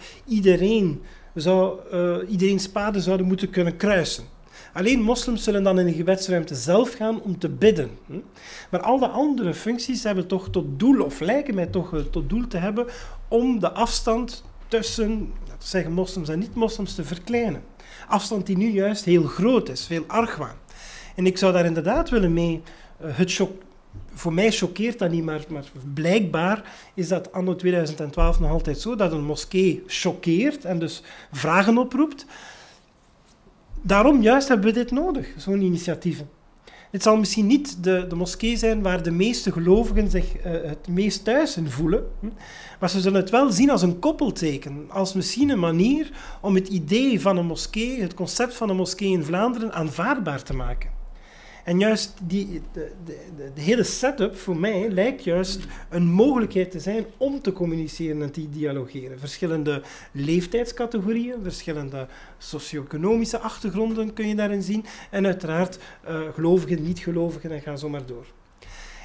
iedereen's paden zouden moeten kunnen kruisen. Alleen moslims zullen dan in de gebedsruimte zelf gaan om te bidden. Maar al de andere functies hebben toch tot doel, of lijken mij toch tot doel te hebben, om de afstand tussen, laten we zeggen, moslims en niet-moslims te verkleinen. Afstand die nu juist heel groot is, veel argwaan. En ik zou daar inderdaad willen mee voor mij choqueert dat niet, maar blijkbaar is dat anno 2012 nog altijd zo, dat een moskee choqueert en dus vragen oproept. Daarom juist hebben we dit nodig, zo'n initiatieven. Het zal misschien niet de moskee zijn waar de meeste gelovigen zich het meest thuis in voelen, maar ze zullen het wel zien als een koppelteken, als misschien een manier om het idee van een moskee, het concept van een moskee in Vlaanderen aanvaardbaar te maken. En juist de hele setup voor mij lijkt juist een mogelijkheid te zijn om te communiceren en te dialogeren. Verschillende leeftijdscategorieën, verschillende socio-economische achtergronden kun je daarin zien. En uiteraard gelovigen, niet-gelovigen en ga zo maar door.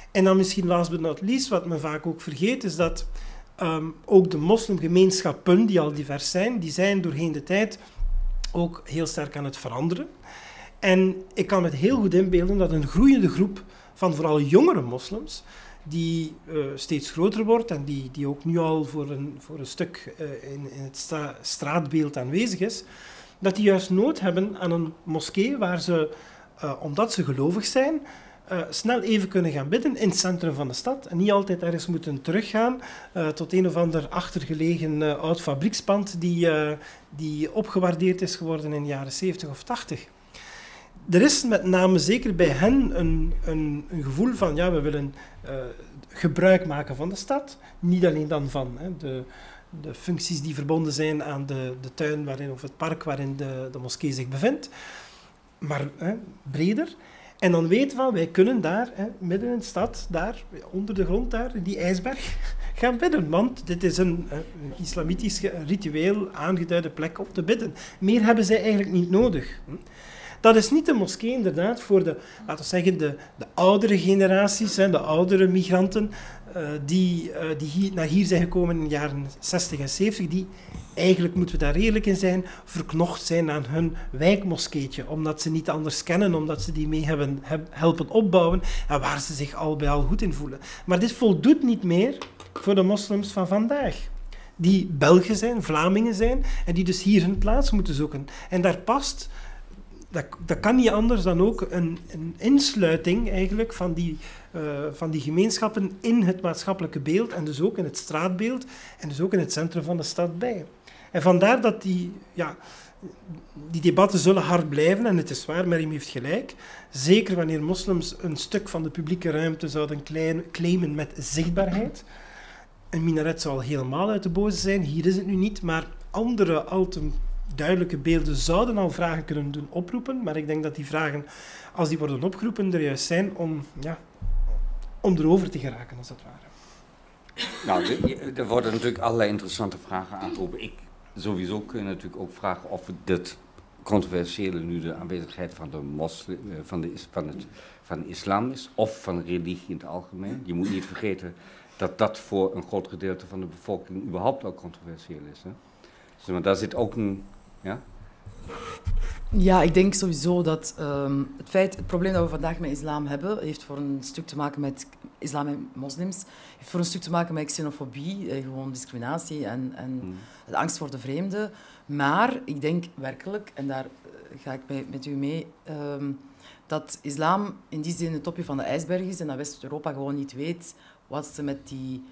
En dan misschien last but not least, wat men vaak ook vergeet, is dat ook de moslimgemeenschappen, die al divers zijn, die zijn doorheen de tijd ook heel sterk aan het veranderen. En ik kan me het heel goed inbeelden dat een groeiende groep van vooral jongere moslims, die steeds groter wordt en die ook nu al voor een stuk in het straatbeeld aanwezig is, dat die juist nood hebben aan een moskee waar ze, omdat ze gelovig zijn, snel even kunnen gaan bidden in het centrum van de stad en niet altijd ergens moeten teruggaan tot een of ander achtergelegen oud fabriekspand die opgewaardeerd is geworden in de jaren 70 of 80. Er is met name zeker bij hen een gevoel van, ja, we willen gebruik maken van de stad. Niet alleen dan van de functies die verbonden zijn aan de tuin waarin, of het park waarin de moskee zich bevindt, maar breder. En dan weten we, wij kunnen daar, midden in de stad, daar, onder de grond, daar, in die ijsberg, gaan bidden. Want dit is een islamitisch ritueel aangeduide plek om te bidden. Meer hebben zij eigenlijk niet nodig. Dat is niet de moskee inderdaad voor de, laten we zeggen, de oudere generaties, de oudere migranten die naar hier zijn gekomen in de jaren 60 en 70, die eigenlijk, moeten we daar eerlijk in zijn, verknocht zijn aan hun wijkmoskeetje, omdat ze niet anders kennen, omdat ze die mee hebben helpen opbouwen en waar ze zich al bij al goed in voelen. Maar dit voldoet niet meer voor de moslims van vandaag, die Belgen zijn, Vlamingen zijn en die dus hier hun plaats moeten zoeken. En daar past... Dat kan niet anders dan ook een insluiting eigenlijk van die gemeenschappen in het maatschappelijke beeld en dus ook in het straatbeeld en dus ook in het centrum van de stad bij. En vandaar dat die debatten zullen hard blijven en het is waar, Meriem heeft gelijk. Zeker wanneer moslims een stuk van de publieke ruimte zouden claimen met zichtbaarheid. Een minaret zou al helemaal uit de boze zijn, hier is het nu niet, maar andere duidelijke beelden zouden al vragen kunnen doen oproepen, maar ik denk dat die vragen, als die worden opgeroepen, er juist zijn om erover te geraken, als het ware. Nou, er worden natuurlijk allerlei interessante vragen aangeroepen. Sowieso kun je natuurlijk ook vragen of dit controversiële nu de aanwezigheid van de islam is, of van de religie in het algemeen. Je moet niet vergeten dat dat voor een groot gedeelte van de bevolking überhaupt al controversieel is. Hè? Dus, maar daar zit ook een... Ja? Ja, ik denk sowieso dat het probleem dat we vandaag met islam hebben, heeft voor een stuk te maken met islam en moslims, heeft voor een stuk te maken met xenofobie, gewoon discriminatie en de angst voor de vreemde. Maar ik denk werkelijk, en daar ga ik met u mee, dat islam in die zin het topje van de ijsberg is en dat West-Europa gewoon niet weet wat ze met die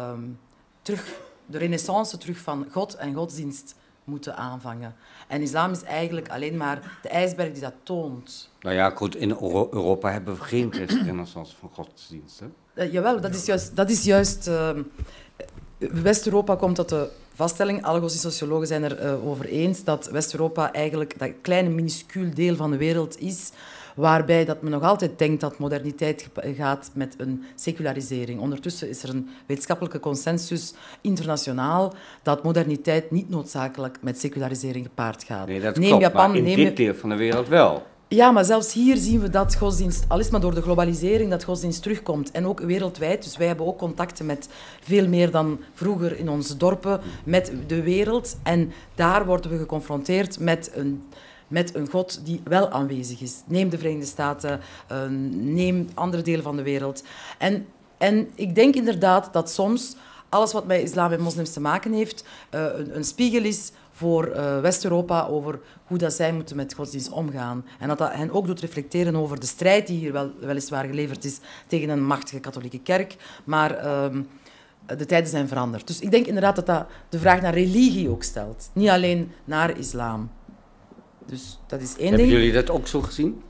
de renaissance terug van God en godsdienst moeten aanvangen. En islam is eigenlijk alleen maar de ijsberg die dat toont. Nou ja, goed, in Europa hebben we geen renaissance van godsdienst. Jawel, dat is juist West-Europa komt tot de vaststelling, alle godsdienstige sociologen zijn er over eens, dat West-Europa eigenlijk dat kleine minuscuul deel van de wereld is, waarbij dat men nog altijd denkt dat moderniteit gaat met een secularisering. Ondertussen is er een wetenschappelijke consensus internationaal dat moderniteit niet noodzakelijk met secularisering gepaard gaat. Nee, dat klopt, Japan, maar in dit deel van de wereld wel. Ja, maar zelfs hier zien we dat godsdienst, al is maar door de globalisering, dat godsdienst terugkomt. En ook wereldwijd. Dus wij hebben ook contacten met veel meer dan vroeger in onze dorpen, met de wereld. En daar worden we geconfronteerd met een God die wel aanwezig is. Neem de Verenigde Staten, neem andere delen van de wereld. En ik denk inderdaad dat soms alles wat met islam en moslims te maken heeft, een spiegel is voor West-Europa over hoe dat zij moeten met godsdienst omgaan. En dat hen ook doet reflecteren over de strijd die hier weliswaar geleverd is tegen een machtige katholieke kerk. Maar de tijden zijn veranderd. Dus ik denk inderdaad dat de vraag naar religie ook stelt. Niet alleen naar islam. Dus dat is één ding. Hebben jullie dat ook zo gezien?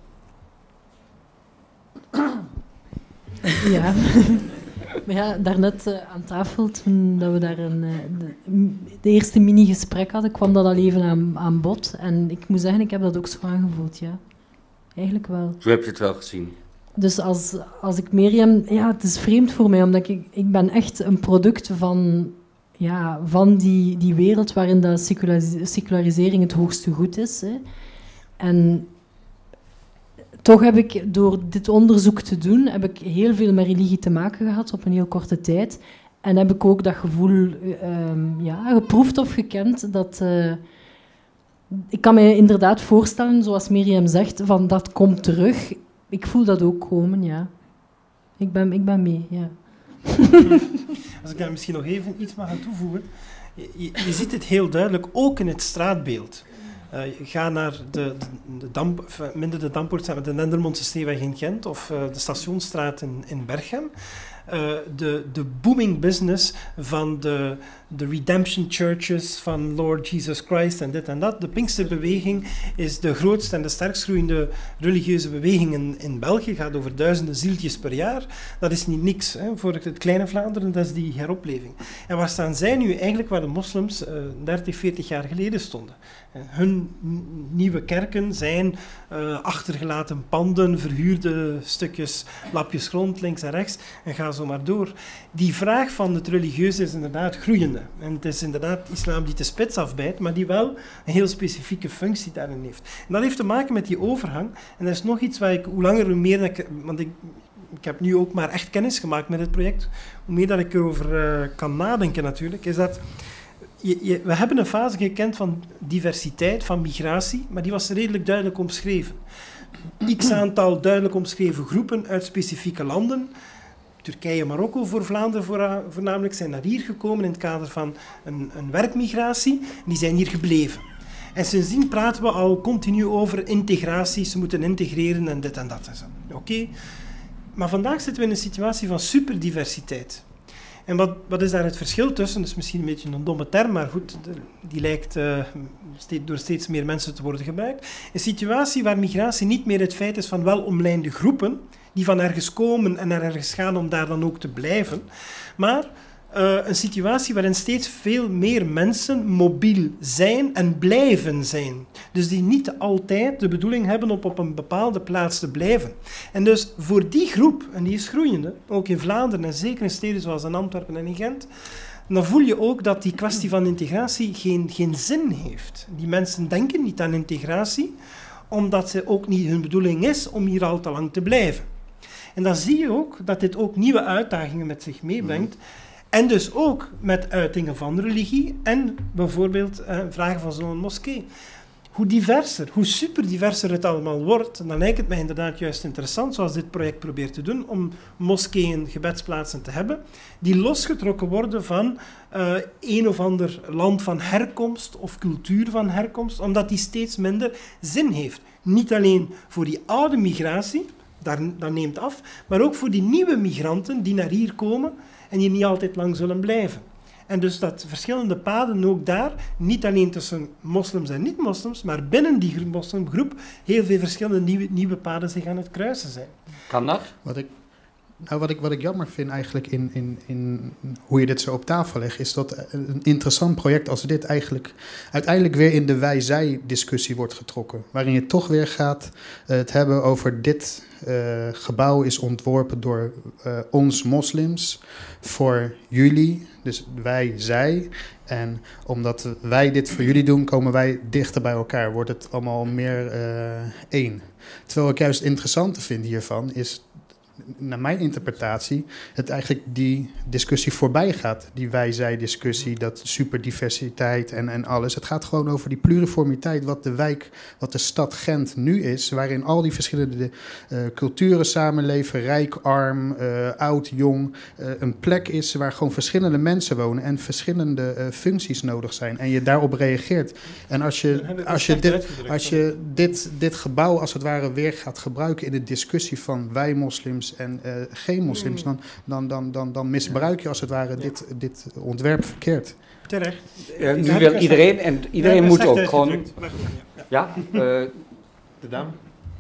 Ja. Maar ja, daarnet aan tafel, toen dat we daar de eerste mini-gesprek hadden, kwam dat al even aan bod. En ik moet zeggen, ik heb dat ook zo aangevoeld, ja. Eigenlijk wel. Zo heb je het wel gezien. Dus als ik Meriem... Ja, het is vreemd voor mij, omdat ik ben echt een product van die wereld waarin de secularisering het hoogste goed is. Hè. En toch heb ik, door dit onderzoek te doen, heb ik heel veel met religie te maken gehad op een heel korte tijd. En heb ik ook dat gevoel geproefd of gekend dat... ik kan me inderdaad voorstellen, zoals Miriam zegt, van dat komt terug. Ik voel dat ook komen, ja. Ik ben mee, ja. Als ik daar misschien nog even iets mag aan toevoegen. Je ziet het heel duidelijk, ook in het straatbeeld. Ga naar minder de Dampoortstraat, maar de Nendermondse Steeweg in Gent of de Stationsstraat in Berchem. De booming business van de redemption churches van Lord Jesus Christ en dit en dat. De Pinksterbeweging is de grootste en de sterkst groeiende religieuze beweging in België. Gaat over duizenden zieltjes per jaar. Dat is niet niks voor het kleine Vlaanderen, dat is die heropleving. En waar staan zij nu eigenlijk waar de moslims 30, 40 jaar geleden stonden? Hun nieuwe kerken zijn achtergelaten panden, verhuurde stukjes, lapjes grond links en rechts en ga zo maar door. Die vraag van het religieuze is inderdaad groeiende. En het is inderdaad islam die de spits afbijt, maar die wel een heel specifieke functie daarin heeft. En dat heeft te maken met die overgang. En dat is nog iets waar ik, hoe langer hoe meer... Want ik heb nu ook maar echt kennis gemaakt met het project. Hoe meer dat ik erover kan nadenken natuurlijk, is dat... We hebben een fase gekend van diversiteit, van migratie, maar die was redelijk duidelijk omschreven. X-aantal duidelijk omschreven groepen uit specifieke landen. Turkije en Marokko voor Vlaanderen voornamelijk zijn naar hier gekomen in het kader van een werkmigratie. En die zijn hier gebleven. En sindsdien praten we al continu over integratie. Ze moeten integreren en dit en dat en zo. Oké. Maar vandaag zitten we in een situatie van superdiversiteit. En wat is daar het verschil tussen? Dat is misschien een beetje een domme term, maar goed, die lijkt door steeds meer mensen te worden gebruikt. Een situatie waar migratie niet meer het feit is van welomlijnde groepen, die van ergens komen en naar ergens gaan om daar dan ook te blijven, maar een situatie waarin steeds veel meer mensen mobiel zijn en blijven zijn. Dus die niet altijd de bedoeling hebben om op een bepaalde plaats te blijven. En dus voor die groep, en die is groeiende, ook in Vlaanderen en zeker in steden zoals in Antwerpen en in Gent, dan voel je ook dat die kwestie van integratie geen zin heeft. Die mensen denken niet aan integratie, omdat het ook niet hun bedoeling is om hier al te lang te blijven. En dan zie je ook dat dit ook nieuwe uitdagingen met zich meebrengt. En dus ook met uitingen van religie en bijvoorbeeld vragen van zo'n moskee. Hoe diverser, hoe superdiverser het allemaal wordt, dan lijkt het mij inderdaad juist interessant, zoals dit project probeert te doen, om moskeeën, gebedsplaatsen te hebben, die losgetrokken worden van een of ander land van herkomst of cultuur van herkomst, omdat die steeds minder zin heeft. Niet alleen voor die oude migratie, dat neemt af, maar ook voor die nieuwe migranten die naar hier komen en hier niet altijd lang zullen blijven. En dus dat verschillende paden ook daar, niet alleen tussen moslims en niet-moslims, maar binnen die moslimgroep heel veel verschillende nieuwe paden zich aan het kruisen zijn. Kan dat? Wat ik jammer vind eigenlijk in hoe je dit zo op tafel legt, is dat een interessant project als dit eigenlijk uiteindelijk weer in de wij-zij-discussie wordt getrokken. Waarin je toch weer gaat het hebben over dit gebouw is ontworpen door ons moslims voor jullie, dus wij-zij. En omdat wij dit voor jullie doen, komen wij dichter bij elkaar. Wordt het allemaal meer één. Terwijl ik juist het interessante vind hiervan is, naar mijn interpretatie, het eigenlijk die discussie voorbij gaat. Die wij-zij-discussie, dat superdiversiteit en alles. Het gaat gewoon over die pluriformiteit, wat de wijk, wat de stad Gent nu is, waarin al die verschillende culturen samenleven, rijk, arm, oud, jong. Een plek is waar gewoon verschillende mensen wonen en verschillende functies nodig zijn. En je daarop reageert. En als je dit gebouw als het ware weer gaat gebruiken in de discussie van wij moslims en geen moslims, dan misbruik je als het ware dit ontwerp verkeerd. Terecht. Nu wil iedereen, en iedereen moet ook gewoon... Ja, de dame.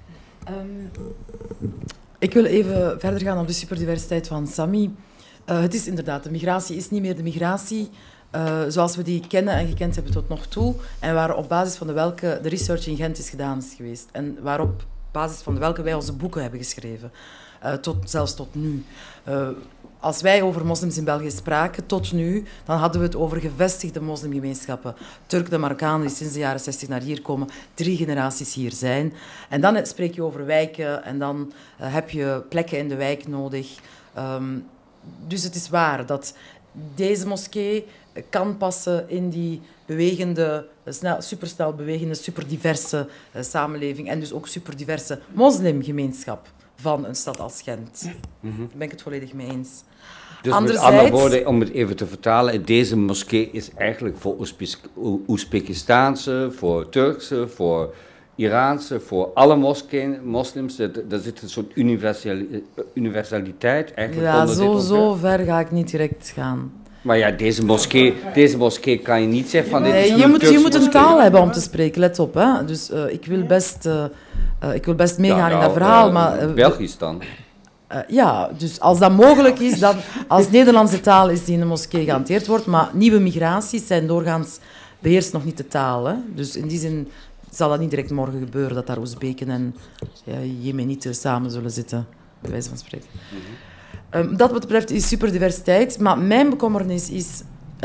Ik wil even verder gaan op de superdiversiteit van Sami. Het is inderdaad, de migratie is niet meer de migratie zoals we die kennen en gekend hebben tot nog toe, en waar op basis van welke de research in Gent is gedaan is geweest, en basis van welke wij onze boeken hebben geschreven. Zelfs tot nu. als wij over moslims in België spraken, tot nu, dan hadden we het over gevestigde moslimgemeenschappen. Turken, de Marokkanen die sinds de jaren 60 naar hier komen, 3 generaties hier zijn. En dan spreek je over wijken en dan heb je plekken in de wijk nodig. Dus het is waar dat deze moskee kan passen in die bewegende, supersnel bewegende, superdiverse samenleving en dus ook superdiverse moslimgemeenschap van een stad als Gent. Daar ben ik het volledig mee eens. Dus met andere woorden, om het even te vertalen, deze moskee is eigenlijk voor Oezbekistaanse, voor Turkse, voor Iraanse, voor alle moslims. Daar zit een soort universaliteit eigenlijk onder dit ontwerp. Zo ver ga ik niet direct gaan. Maar ja, deze moskee kan je niet zeggen van... Nee, je moet een taal hebben om te spreken, let op. Hè. Dus ik wil best meegaan in dat verhaal. Maar Belgisch dan? Ja, dus als dat mogelijk is, dan als Nederlandse taal is die in de moskee gehanteerd wordt, maar nieuwe migraties zijn doorgaans beheerst nog niet de taal. Hè. Dus in die zin zal dat niet direct morgen gebeuren, dat daar Oezbeken en Jemenieten samen zullen zitten, bij wijze van spreken. Dat wat betreft is superdiversiteit, maar mijn bekommernis is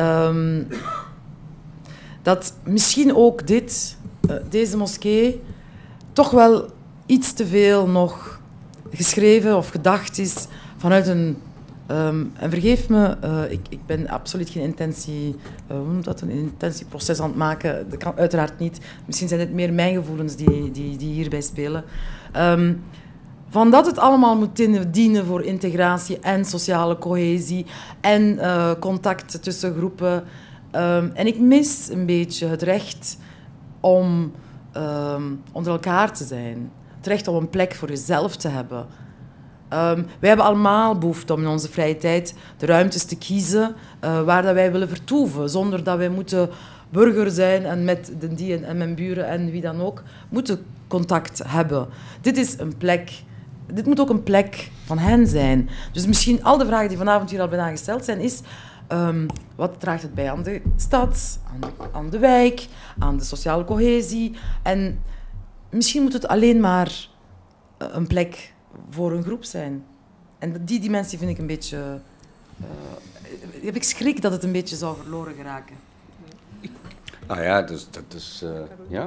dat misschien ook deze moskee toch wel iets te veel nog geschreven of gedacht is vanuit een... en vergeef me, ik ben absoluut geen een intentieproces aan het maken. Dat kan uiteraard niet. Misschien zijn het meer mijn gevoelens die hierbij spelen. Van dat het allemaal moet dienen voor integratie en sociale cohesie en contact tussen groepen. En ik mis een beetje het recht om onder elkaar te zijn. Het recht om een plek voor jezelf te hebben. Wij hebben allemaal behoefte om in onze vrije tijd de ruimtes te kiezen waar dat wij willen vertoeven, zonder dat wij moeten burger zijn en met die en mijn buren en wie dan ook moeten contact hebben. Dit moet ook een plek van hen zijn. Dus misschien al de vragen die vanavond hier al bijna gesteld zijn, is wat draagt het bij aan de stad, aan de wijk, aan de sociale cohesie. En misschien moet het alleen maar een plek voor een groep zijn. En die dimensie vind ik een beetje... heb ik schrik dat het een beetje zou verloren geraken. Ah ja, dus dat is... ja?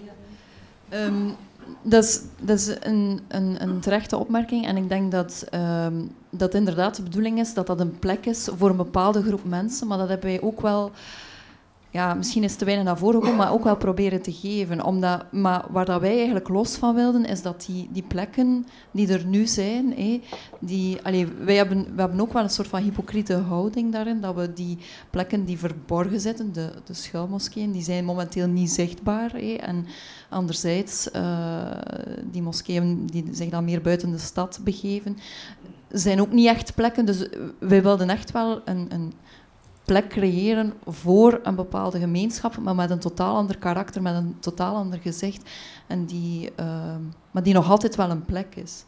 Dat is een terechte opmerking. En ik denk dat inderdaad de bedoeling is dat dat een plek is voor een bepaalde groep mensen. Maar dat hebben wij ook wel... Ja, misschien is het te weinig naar voren gekomen, maar ook wel proberen te geven. Maar waar dat wij eigenlijk los van wilden, is dat die plekken die er nu zijn, we hebben ook wel een soort van hypocriete houding daarin, dat we die plekken die verborgen zitten, de schuilmoskeeën, die zijn momenteel niet zichtbaar. En anderzijds, die moskeeën die zich dan meer buiten de stad begeven, zijn ook niet echt plekken. Dus wij wilden echt wel een plek creëren voor een bepaalde gemeenschap, maar met een totaal ander karakter, met een totaal ander gezicht, en maar die nog altijd wel een plek is.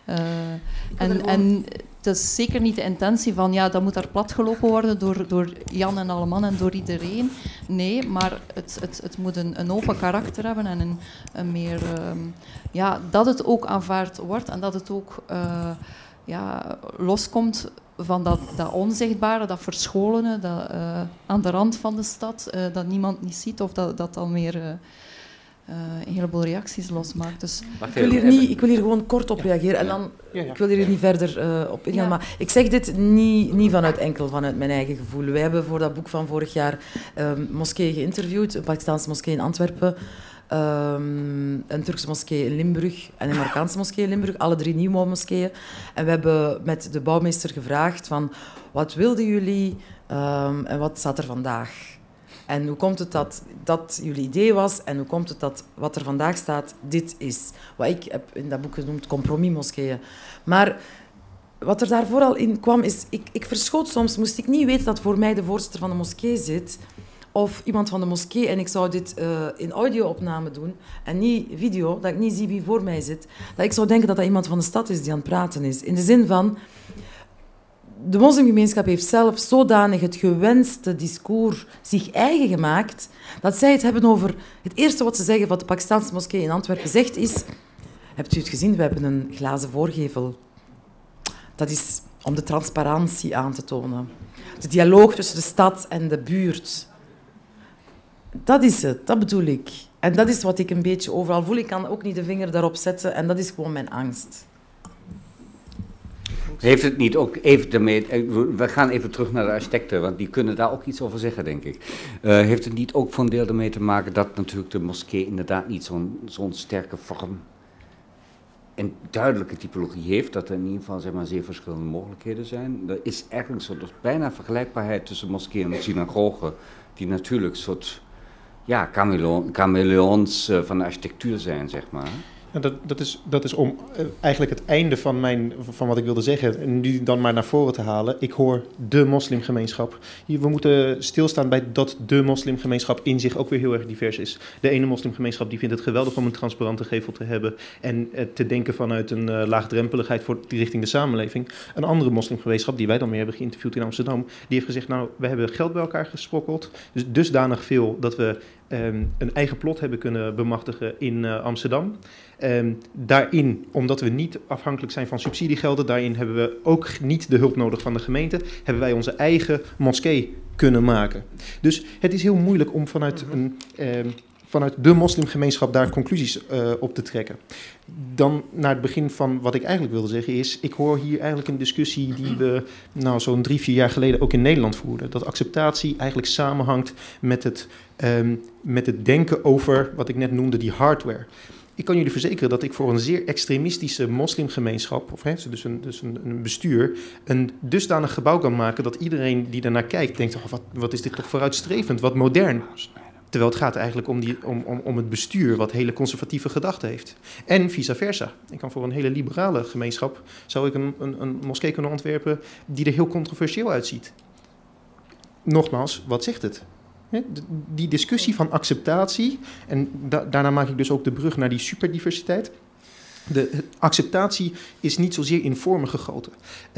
En het is zeker niet de intentie van, ja, dat moet daar platgelopen worden door Jan en Alleman en door iedereen. Nee, maar het moet een open karakter hebben en een meer... dat het ook aanvaard wordt en dat het ook loskomt van dat onzichtbare, dat verscholene, dat aan de rand van de stad, dat niemand niet ziet of dat dan meer een heleboel reacties losmaakt. Dus ik wil hier gewoon kort op reageren en dan, ik wil hier niet verder op ingaan. Ja. Maar ik zeg dit niet vanuit mijn eigen gevoel. Wij hebben voor dat boek van vorig jaar moskeeën geïnterviewd, een Pakistaanse moskee in Antwerpen, een Turkse moskee in Limburg en een Marokkaanse moskee in Limburg, alle 3 nieuwe moskeeën. En we hebben met de bouwmeester gevraagd van, wat wilden jullie en wat staat er vandaag? En hoe komt het dat jullie idee was en hoe komt het dat wat er vandaag staat, dit is? Wat ik heb in dat boek genoemd compromismoskeeën. Maar wat er daar vooral in kwam is, ik verschoot soms, moest ik niet weten dat voor mij de voorzitter van de moskee zit, of iemand van de moskee, en ik zou dit in audio-opname doen en niet video, dat ik niet zie wie voor mij zit, dat ik zou denken dat dat iemand van de stad is die aan het praten is. In de zin van, de moslimgemeenschap heeft zelf zodanig het gewenste discours zich eigen gemaakt, dat zij het hebben over... Het eerste wat ze zeggen, wat de Pakistaanse moskee in Antwerpen zegt, is... Hebt u het gezien? We hebben een glazen voorgevel. Dat is om de transparantie aan te tonen. De dialoog tussen de stad en de buurt. Dat is het, dat bedoel ik. En dat is wat ik een beetje overal voel. Ik kan ook niet de vinger daarop zetten en dat is gewoon mijn angst. Heeft het niet ook even daarmee... We gaan even terug naar de architecten, want die kunnen daar ook iets over zeggen, denk ik. Heeft het niet ook voor een deel ermee te maken dat natuurlijk de moskee inderdaad niet zo'n sterke vorm en duidelijke typologie heeft, dat er in ieder geval zeg maar, zeer verschillende mogelijkheden zijn? Er is eigenlijk een soort bijna vergelijkbaarheid tussen moskee en synagoge, die natuurlijk een soort chameleons van de architectuur zijn, zeg maar. Ja, dat is om eigenlijk het einde van wat ik wilde zeggen, en nu dan maar naar voren te halen. Ik hoor de moslimgemeenschap. We moeten stilstaan bij dat de moslimgemeenschap in zich ook weer heel erg divers is. De ene moslimgemeenschap die vindt het geweldig om een transparante gevel te hebben en te denken vanuit een laagdrempeligheid richting de samenleving. Een andere moslimgemeenschap, die wij dan meer hebben geïnterviewd in Amsterdam, die heeft gezegd, nou, we hebben geld bij elkaar gesprokkeld, dus dusdanig veel dat we een eigen plot hebben kunnen bemachtigen in Amsterdam. Daarin, omdat we niet afhankelijk zijn van subsidiegelden, daarin hebben we ook niet de hulp nodig van de gemeente, hebben wij onze eigen moskee kunnen maken. Dus het is heel moeilijk om vanuit de moslimgemeenschap daar conclusies op te trekken. Dan naar het begin van wat ik eigenlijk wilde zeggen is, ik hoor hier eigenlijk een discussie die we zo'n 3-4 jaar geleden ook in Nederland voerden. Dat acceptatie eigenlijk samenhangt met het denken over wat ik net noemde, die hardware. Ik kan jullie verzekeren dat ik voor een zeer extremistische moslimgemeenschap, dus een bestuur, een dusdanig gebouw kan maken dat iedereen die daarnaar kijkt denkt, wat is dit toch vooruitstrevend, wat modern. Terwijl het gaat eigenlijk om het bestuur wat hele conservatieve gedachten heeft. En vice versa. Ik kan voor een hele liberale gemeenschap, zou ik een moskee kunnen ontwerpen die er heel controversieel uitziet. Nogmaals, wat zegt het? Die discussie van acceptatie, en daarna maak ik dus ook de brug naar die superdiversiteit. De acceptatie is niet zozeer in vormen gegoten.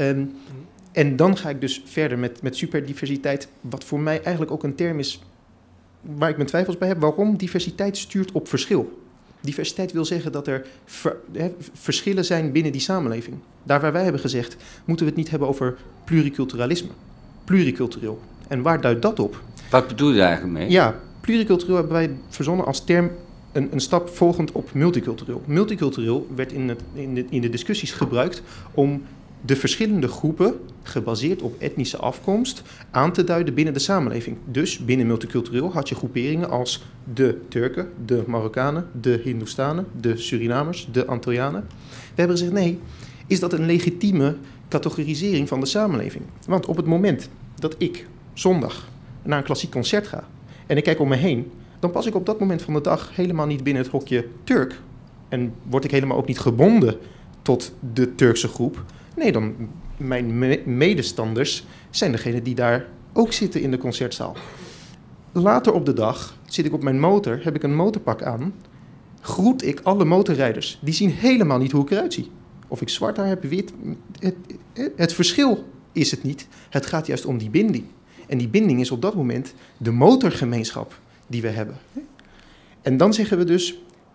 En dan ga ik dus verder met superdiversiteit, wat voor mij eigenlijk ook een term is waar ik mijn twijfels bij heb. Waarom? Diversiteit stuurt op verschil. Diversiteit wil zeggen dat er verschillen zijn binnen die samenleving. Daar waar wij hebben gezegd, moeten we het niet hebben over pluriculturalisme. Pluricultureel. En waar duidt dat op? Wat bedoel je eigenlijk mee? Ja, pluricultureel hebben wij verzonnen als term een stap volgend op multicultureel. Multicultureel werd in de discussies gebruikt om de verschillende groepen, gebaseerd op etnische afkomst, aan te duiden binnen de samenleving. Dus binnen multicultureel had je groeperingen als de Turken, de Marokkanen, de Hindoestanen, de Surinamers, de Antillianen. We hebben gezegd, nee, is dat een legitieme categorisering van de samenleving? Want op het moment dat ik zondag naar een klassiek concert ga en ik kijk om me heen, dan pas ik op dat moment van de dag helemaal niet binnen het hokje Turk. En word ik helemaal ook niet gebonden tot de Turkse groep. Nee, dan mijn medestanders zijn degenen die daar ook zitten in de concertzaal. Later op de dag zit ik op mijn motor, heb ik een motorpak aan, groet ik alle motorrijders. Die zien helemaal niet hoe ik eruit zie. Of ik zwart haar heb, wit. Het verschil is het niet. Het gaat juist om die binding. En die binding is op dat moment de motorgemeenschap die we hebben. En dan zeggen we dus,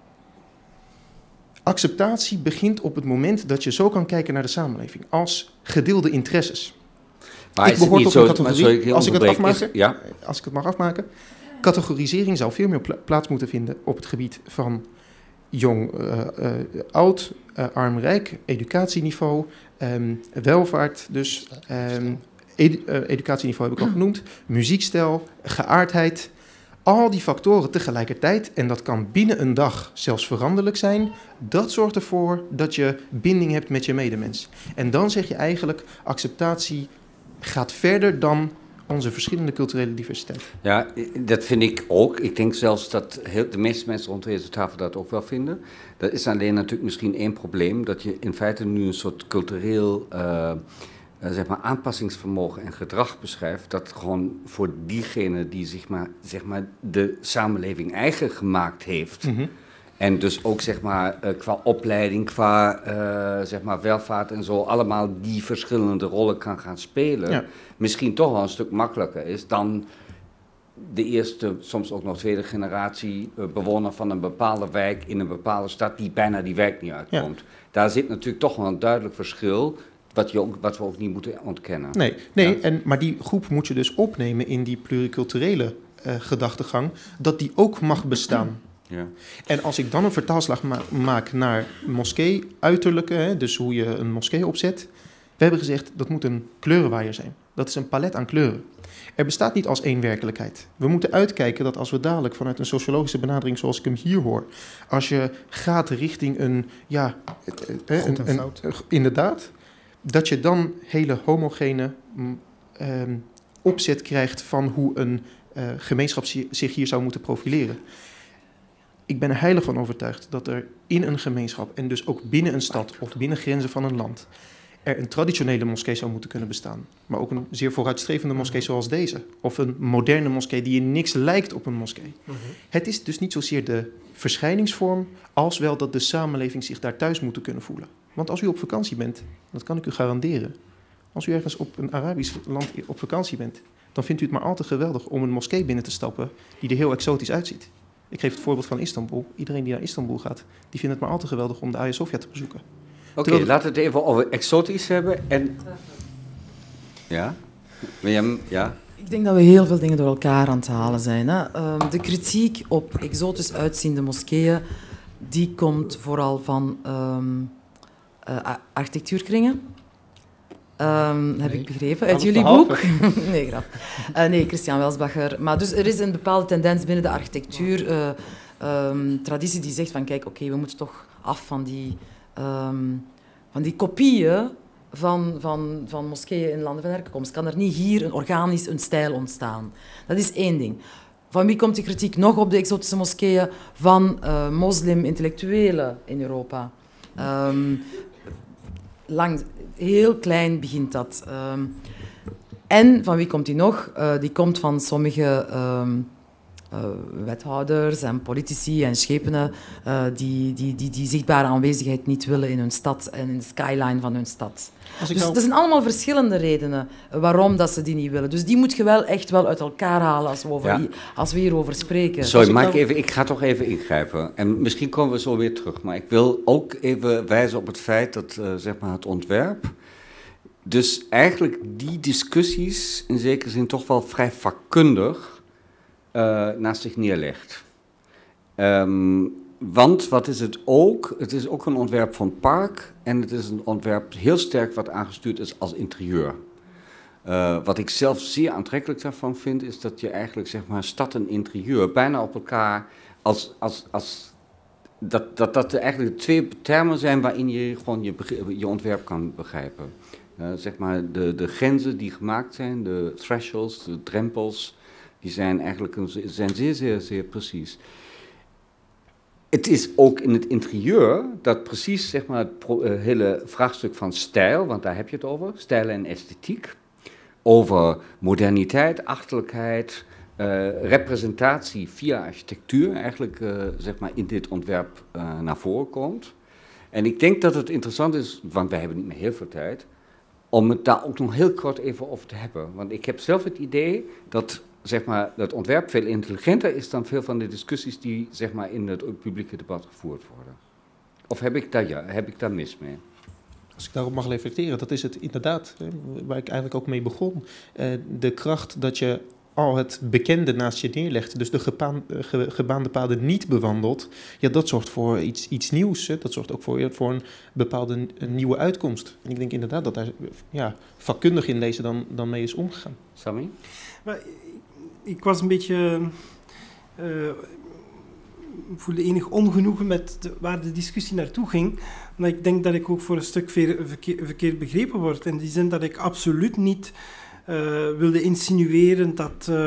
acceptatie begint op het moment dat je zo kan kijken naar de samenleving. Als gedeelde interesses. Maar ik behoor tot een categorie, als ik het mag afmaken. Categorisering zou veel meer plaats moeten vinden op het gebied van jong, oud, arm, rijk, educatieniveau, welvaart, dus educatieniveau heb ik al genoemd, muziekstijl, geaardheid. Al die factoren tegelijkertijd, en dat kan binnen een dag zelfs veranderlijk zijn, dat zorgt ervoor dat je binding hebt met je medemens. En dan zeg je eigenlijk, acceptatie gaat verder dan onze verschillende culturele diversiteit. Ja, dat vind ik ook. Ik denk zelfs dat de meeste mensen rond deze tafel dat ook wel vinden. Dat is alleen natuurlijk misschien één probleem, dat je in feite nu een soort cultureel aanpassingsvermogen en gedrag beschrijft, dat gewoon voor diegene die zeg maar de samenleving eigen gemaakt heeft, en dus ook qua opleiding, qua welvaart en zo, allemaal die verschillende rollen kan gaan spelen, misschien toch wel een stuk makkelijker is dan de eerste, soms ook nog tweede generatie bewoner van een bepaalde wijk in een bepaalde stad die bijna die wijk niet uitkomt. Ja. Daar zit natuurlijk toch wel een duidelijk verschil Wat we ook niet moeten ontkennen. Nee, maar die groep moet je dus opnemen in die pluriculturele gedachtegang, dat die ook mag bestaan. Ja. En als ik dan een vertaalslag maak naar moskee uiterlijke, dus hoe je een moskee opzet, we hebben gezegd dat moet een kleurenwaaier zijn. Dat is een palet aan kleuren. Er bestaat niet als één werkelijkheid. We moeten uitkijken dat als we dadelijk vanuit een sociologische benadering zoals ik hem hier hoor, als je gaat richting een, inderdaad, dat je dan hele homogene opzet krijgt van hoe een gemeenschap zich hier zou moeten profileren. Ik ben er heilig van overtuigd dat er in een gemeenschap en dus ook binnen een stad of binnen grenzen van een land er een traditionele moskee zou moeten kunnen bestaan. Maar ook een zeer vooruitstrevende moskee zoals deze. Of een moderne moskee die in niks lijkt op een moskee. Het is dus niet zozeer de verschijningsvorm als wel dat de samenleving zich daar thuis moet kunnen voelen. Want als u op vakantie bent, dat kan ik u garanderen, als u ergens op een Arabisch land op vakantie bent, dan vindt u het maar al te geweldig om een moskee binnen te stappen die er heel exotisch uitziet. Ik geef het voorbeeld van Istanbul. Iedereen die naar Istanbul gaat, die vindt het maar al te geweldig om de Hagia Sophia te bezoeken. Oké, laten we het even over exotisch hebben. En... Ja? Ja? Ik denk dat we heel veel dingen door elkaar aan het halen zijn. Hè. De kritiek op exotisch uitziende moskeeën, die komt vooral van architectuurkringen. Heb ik begrepen uit jullie boek. Nee, grap. Nee, Christian Welsbacher. Maar dus er is een bepaalde tendens binnen de architectuur, traditie die zegt van kijk, oké, we moeten toch af van die kopieën van moskeeën in landen van herkomst. Kan er niet hier een stijl ontstaan? Dat is één ding. Van wie komt die kritiek nog op de exotische moskeeën? Van moslim-intellectuelen in Europa. Heel klein begint dat. En van wie komt die nog? Die komt van sommige wethouders en politici en schepenen die zichtbare aanwezigheid niet willen in hun stad en in de skyline van hun stad. Dus er zijn allemaal verschillende redenen waarom dat ze die niet willen. Dus die moet je wel echt wel uit elkaar halen als we hierover spreken. Sorry, ik ga toch even ingrijpen. En misschien komen we zo weer terug. Maar ik wil ook even wijzen op het feit dat zeg maar het ontwerp, dus eigenlijk die discussies in zekere zin toch wel vrij vakkundig naast zich neerlegt. Want wat is het ook? Het is ook een ontwerp van park en het is een ontwerp heel sterk wat aangestuurd is als interieur. Wat ik zelf zeer aantrekkelijk daarvan vind, is dat je eigenlijk zeg maar stad en interieur bijna op elkaar dat er eigenlijk twee termen zijn waarin je gewoon je ontwerp kan begrijpen. Zeg maar de grenzen die gemaakt zijn, de thresholds, de drempels, die zijn eigenlijk zeer, zeer, zeer precies. Het is ook in het interieur dat precies zeg maar, het hele vraagstuk van stijl, want daar heb je het over, stijl en esthetiek, over moderniteit, achterlijkheid, representatie via architectuur eigenlijk zeg maar in dit ontwerp naar voren komt. En ik denk dat het interessant is, want wij hebben niet meer heel veel tijd, om het daar ook nog heel kort even over te hebben. Want ik heb zelf het idee dat zeg maar, dat ontwerp veel intelligenter is dan veel van de discussies die zeg maar, in het publieke debat gevoerd worden. Of heb ik daar mis mee? Als ik daarop mag reflecteren, dat is het inderdaad, waar ik eigenlijk ook mee begon. De kracht dat je al het bekende naast je neerlegt, dus de gebaande paden niet bewandelt, ja, dat zorgt voor iets nieuws. Hè. Dat zorgt ook voor een bepaalde nieuwe uitkomst. En ik denk inderdaad dat daar vakkundig in lezen dan mee is omgegaan. Sami? Maar ik was een beetje... voelde enig ongenoegen met waar de discussie naartoe ging. Maar ik denk dat ik ook voor een stuk verkeerd begrepen word. In die zin dat ik absoluut niet wilde insinueren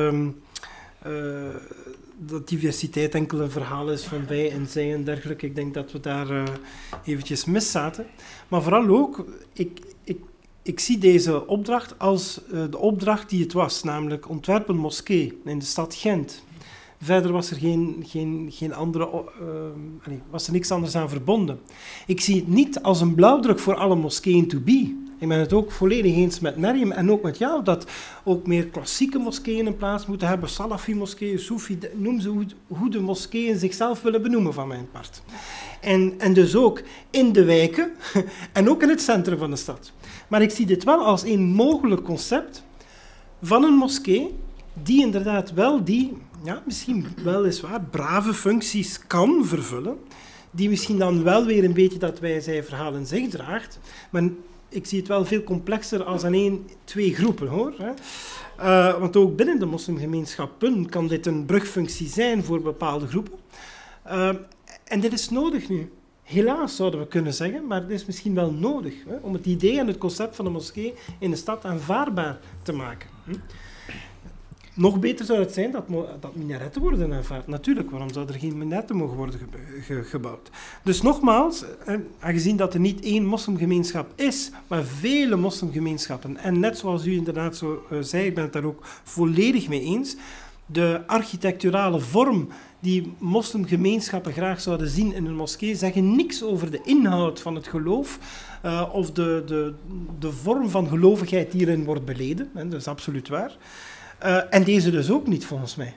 dat diversiteit enkel een verhaal is van wij en zij en dergelijke. Ik denk dat we daar eventjes mis zaten. Maar vooral ook, ik zie deze opdracht als de opdracht die het was, namelijk ontwerp een moskee in de stad Gent. Verder was er geen andere, was er niks anders aan verbonden. Ik zie het niet als een blauwdruk voor alle moskeeën to be. Ik ben het ook volledig eens met Meriem en ook met jou, dat ook meer klassieke moskeeën een plaats moeten hebben, Salafi-moskeeën, Soefi, noem ze hoe de moskeeën zichzelf willen benoemen van mijn part. En dus ook in de wijken en ook in het centrum van de stad. Maar ik zie dit wel als een mogelijk concept van een moskee die inderdaad wel die, ja, misschien weliswaar brave functies kan vervullen, die misschien dan wel weer een beetje dat wij-zij-verhaal in zich draagt, maar ik zie het wel veel complexer als aan 2 groepen, hoor. Want ook binnen de moslimgemeenschappen kan dit een brugfunctie zijn voor bepaalde groepen. En dit is nodig nu. Helaas zouden we kunnen zeggen, maar het is misschien wel nodig om het idee en het concept van de moskee in de stad aanvaardbaar te maken. Nog beter zou het zijn dat minaretten worden aanvaard. Natuurlijk, waarom zou er geen minaretten mogen worden gebouwd? Dus nogmaals, aangezien dat er niet 1 moslimgemeenschap is, maar vele moslimgemeenschappen, en net zoals u inderdaad zo zei, ik ben het daar ook volledig mee eens, de architecturale vorm die moslimgemeenschappen graag zouden zien in een moskee, zeggen niks over de inhoud van het geloof of de vorm van gelovigheid die erin wordt beleden. Dat is absoluut waar. En deze dus ook niet, volgens mij.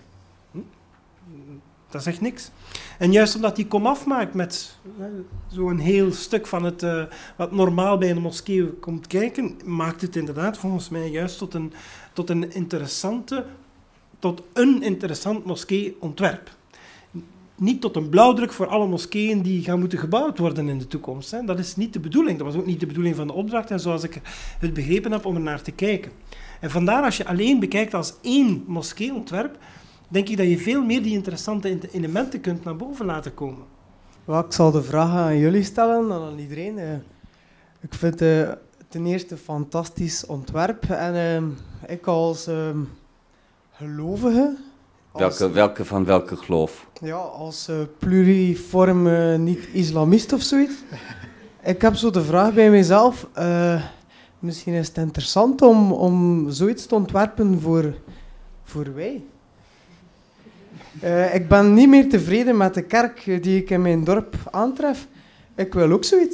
Dat zegt niks. En juist omdat die komaf maakt met zo'n heel stuk van het wat normaal bij een moskee komt kijken, maakt het inderdaad volgens mij juist tot een interessant moskeeontwerp. Niet tot een blauwdruk voor alle moskeeën die gaan moeten gebouwd worden in de toekomst. Hè. Dat is niet de bedoeling. Dat was ook niet de bedoeling van de opdracht en zoals ik het begrepen heb om er naar te kijken. En vandaar, als je alleen bekijkt als 1 moskeeontwerp, denk ik dat je veel meer die interessante elementen kunt naar boven laten komen. Well, ik zal de vraag aan jullie stellen en aan iedereen. Ik vind het ten eerste een fantastisch ontwerp. En ik als gelovige... Welke van welke geloof? Ja, als pluriform niet-islamist of zoiets. Ik heb zo de vraag bij mezelf... misschien is het interessant om zoiets te ontwerpen voor wij. Ik ben niet meer tevreden met de kerk die ik in mijn dorp aantref. Ik wil ook zoiets.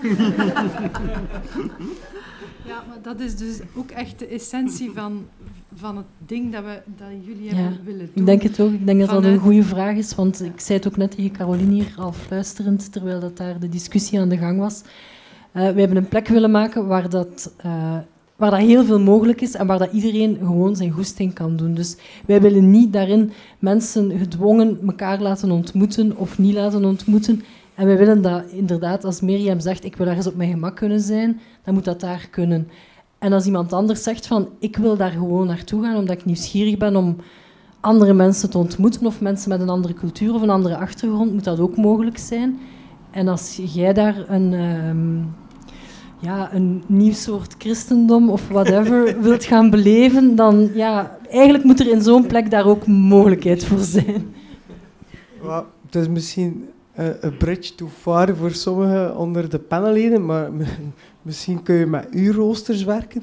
Ja, maar dat is dus ook echt de essentie van het ding dat jullie hebben willen doen. Ik denk het ook. Ik denk dat dat een goede vraag is, want ik zei het ook net tegen Caroline hier, al fluisterend, terwijl dat daar de discussie aan de gang was. We hebben een plek willen maken waar dat heel veel mogelijk is en waar dat iedereen gewoon zijn goesting kan doen. Dus wij willen niet daarin mensen gedwongen elkaar laten ontmoeten of niet laten ontmoeten. En wij willen dat inderdaad, als Meriem zegt, ik wil ergens op mijn gemak kunnen zijn, dan moet dat daar kunnen. En als iemand anders zegt van, ik wil daar gewoon naartoe gaan omdat ik nieuwsgierig ben om andere mensen te ontmoeten of mensen met een andere cultuur of een andere achtergrond, moet dat ook mogelijk zijn. En als jij daar een nieuw soort christendom of whatever wilt gaan beleven, dan eigenlijk moet er in zo'n plek daar ook mogelijkheid voor zijn. Well, het is misschien een bridge too far voor sommigen onder de panelleden, maar misschien kun je met uurroosters werken.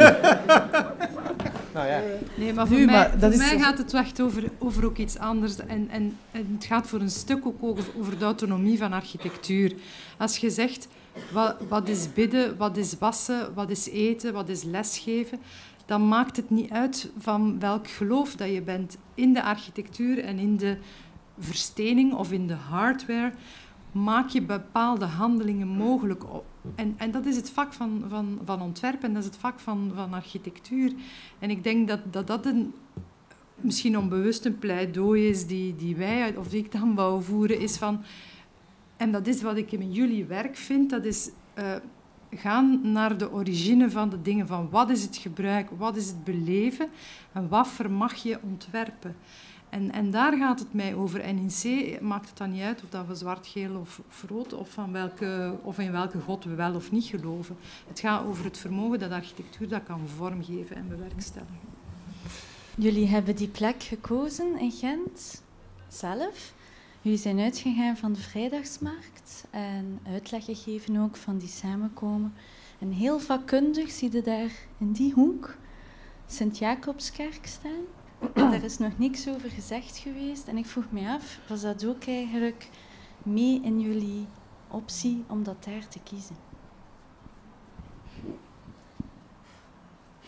Nou ja. Nee, maar voor mij gaat het echt over ook iets anders. En het gaat voor een stuk ook over de autonomie van architectuur. Als je zegt, wat is bidden, wat is wassen, wat is eten, wat is lesgeven, dan maakt het niet uit van welk geloof dat je bent. In de architectuur en in de verstening of in de hardware maak je bepaalde handelingen mogelijk. En dat is het vak van ontwerp en dat is het vak van architectuur. En ik denk dat misschien onbewust een pleidooi is die wij, of die ik dan wou voeren, is van... En dat is wat ik in jullie werk vind, dat is gaan naar de origine van de dingen. Van wat is het gebruik, wat is het beleven en wat vermag je ontwerpen. En daar gaat het mij over. En in C maakt het dan niet uit of dat we zwart, geel of rood of in welke god we wel of niet geloven. Het gaat over het vermogen dat architectuur dat kan vormgeven en bewerkstelligen. Jullie hebben die plek gekozen in Gent zelf. Jullie zijn uitgegaan van de Vrijdagsmarkt en uitleg gegeven ook van die samenkomen. En heel vakkundig zie je daar in die hoek Sint-Jacobskerk staan. Daar is nog niks over gezegd geweest. En ik vroeg me af, was dat ook eigenlijk mee in jullie optie om dat daar te kiezen?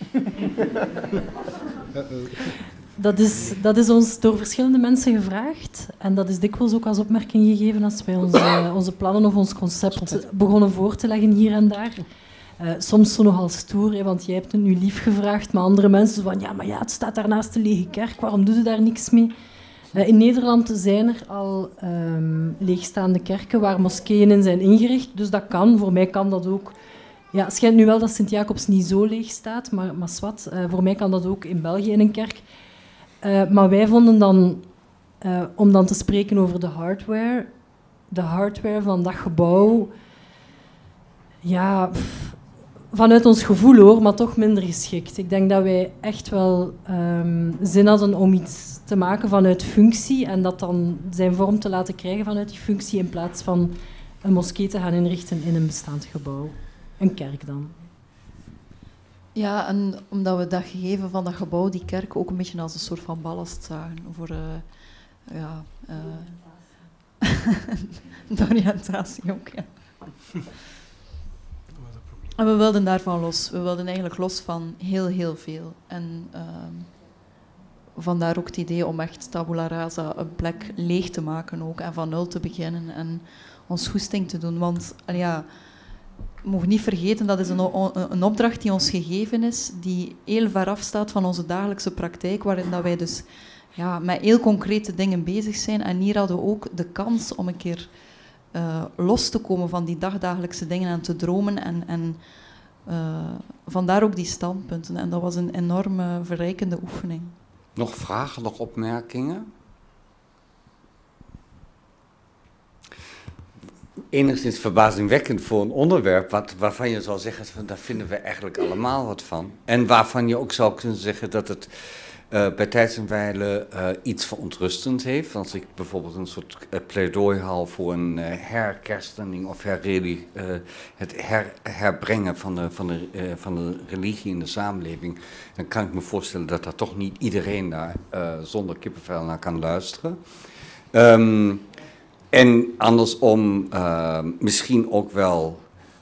Dat is ons door verschillende mensen gevraagd. En dat is dikwijls ook als opmerking gegeven als wij onze plannen of ons concept begonnen voor te leggen hier en daar. Soms zo nogal stoer, hè, want jij hebt het nu lief gevraagd, maar andere mensen van ja, het staat daar naast de lege kerk, waarom doe je daar niks mee? In Nederland zijn er al leegstaande kerken waar moskeeën in zijn ingericht, dus dat kan. Voor mij kan dat ook. Ja, het schijnt nu wel dat Sint-Jacobs niet zo leeg staat, maar zwart. Voor mij kan dat ook in België in een kerk. Maar wij vonden dan, om dan te spreken over de hardware van dat gebouw, ja, vanuit ons gevoel hoor, maar toch minder geschikt. Ik denk dat wij echt wel zin hadden om iets te maken vanuit functie en dat dan zijn vorm te laten krijgen vanuit die functie in plaats van een moskee te gaan inrichten in een bestaand gebouw. Een kerk dan. Ja, en omdat we dat gegeven van dat gebouw, die kerk, ook een beetje als een soort van ballast zagen voor de oriëntatie ook, ja. En we wilden daarvan los. We wilden eigenlijk los van heel, heel veel. En vandaar ook het idee om echt tabula rasa een plek leeg te maken ook en van nul te beginnen en ons goesting te doen. Want ja, we mogen niet vergeten, dat is een opdracht die ons gegeven is, die heel ver afstaat van onze dagelijkse praktijk, waarin dat wij dus met heel concrete dingen bezig zijn. En hier hadden we ook de kans om een keer los te komen van die dagdagelijkse dingen en te dromen. En vandaar ook die standpunten. En dat was een enorme verrijkende oefening. Nog vragen, nog opmerkingen? Enigszins verbazingwekkend voor een onderwerp waarvan je zou zeggen, daar vinden we eigenlijk allemaal wat van. En waarvan je ook zou kunnen zeggen dat het bij tijds en wijle iets verontrustend heeft. Als ik bijvoorbeeld een soort pleidooi hou voor een herkerstening of het herbrengen van de religie in de samenleving, dan kan ik me voorstellen dat daar toch niet iedereen daar zonder kippenvel naar kan luisteren. En andersom misschien ook wel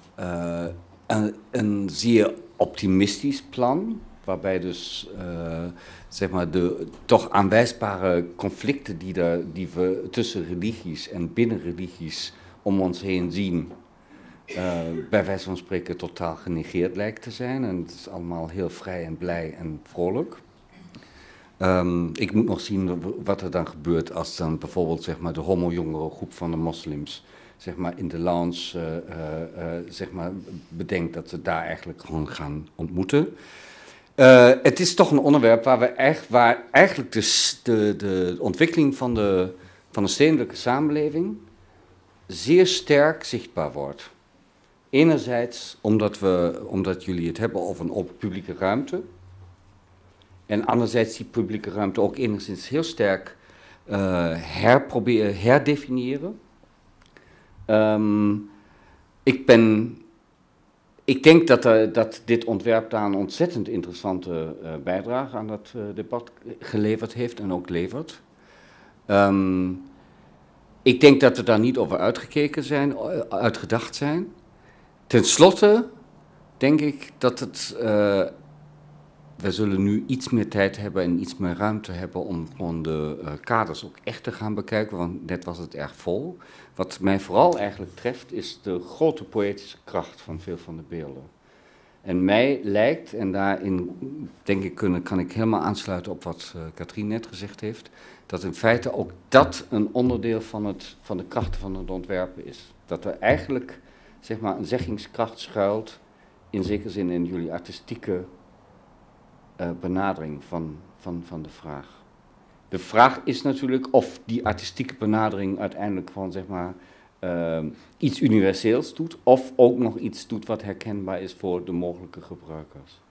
een zeer optimistisch plan, waarbij dus zeg maar de toch aanwijsbare conflicten die we tussen religies en binnen religies om ons heen zien, bij wijze van spreken totaal genegeerd lijkt te zijn. En het is allemaal heel vrij en blij en vrolijk. Ik moet nog zien wat er dan gebeurt als dan bijvoorbeeld zeg maar, de homo-jongere groep van de moslims zeg maar, in de lounge zeg maar, bedenkt dat ze daar eigenlijk gewoon gaan ontmoeten. Het is toch een onderwerp waar eigenlijk de ontwikkeling van de stedelijke samenleving zeer sterk zichtbaar wordt. Enerzijds omdat jullie het hebben over een open publieke ruimte. En anderzijds die publieke ruimte ook enigszins heel sterk herdefiniëren. Ik denk dat dit ontwerp daar een ontzettend interessante bijdrage aan dat debat geleverd heeft en ook levert. Ik denk dat we daar niet over uitgedacht zijn. Ten slotte denk ik dat we zullen nu iets meer tijd hebben en iets meer ruimte hebben om gewoon de kaders ook echt te gaan bekijken, want net was het erg vol. Wat mij vooral eigenlijk treft is de grote poëtische kracht van veel van de beelden. En mij lijkt, en daarin denk ik kan ik helemaal aansluiten op wat Katrien net gezegd heeft, dat in feite ook dat een onderdeel van de krachten van het ontwerpen is. Dat er eigenlijk zeg maar, een zeggingskracht schuilt, in zekere zin in jullie artistieke benadering van de vraag. De vraag is natuurlijk of die artistieke benadering uiteindelijk gewoon zeg maar iets universeels doet, of ook nog iets doet wat herkenbaar is voor de mogelijke gebruikers.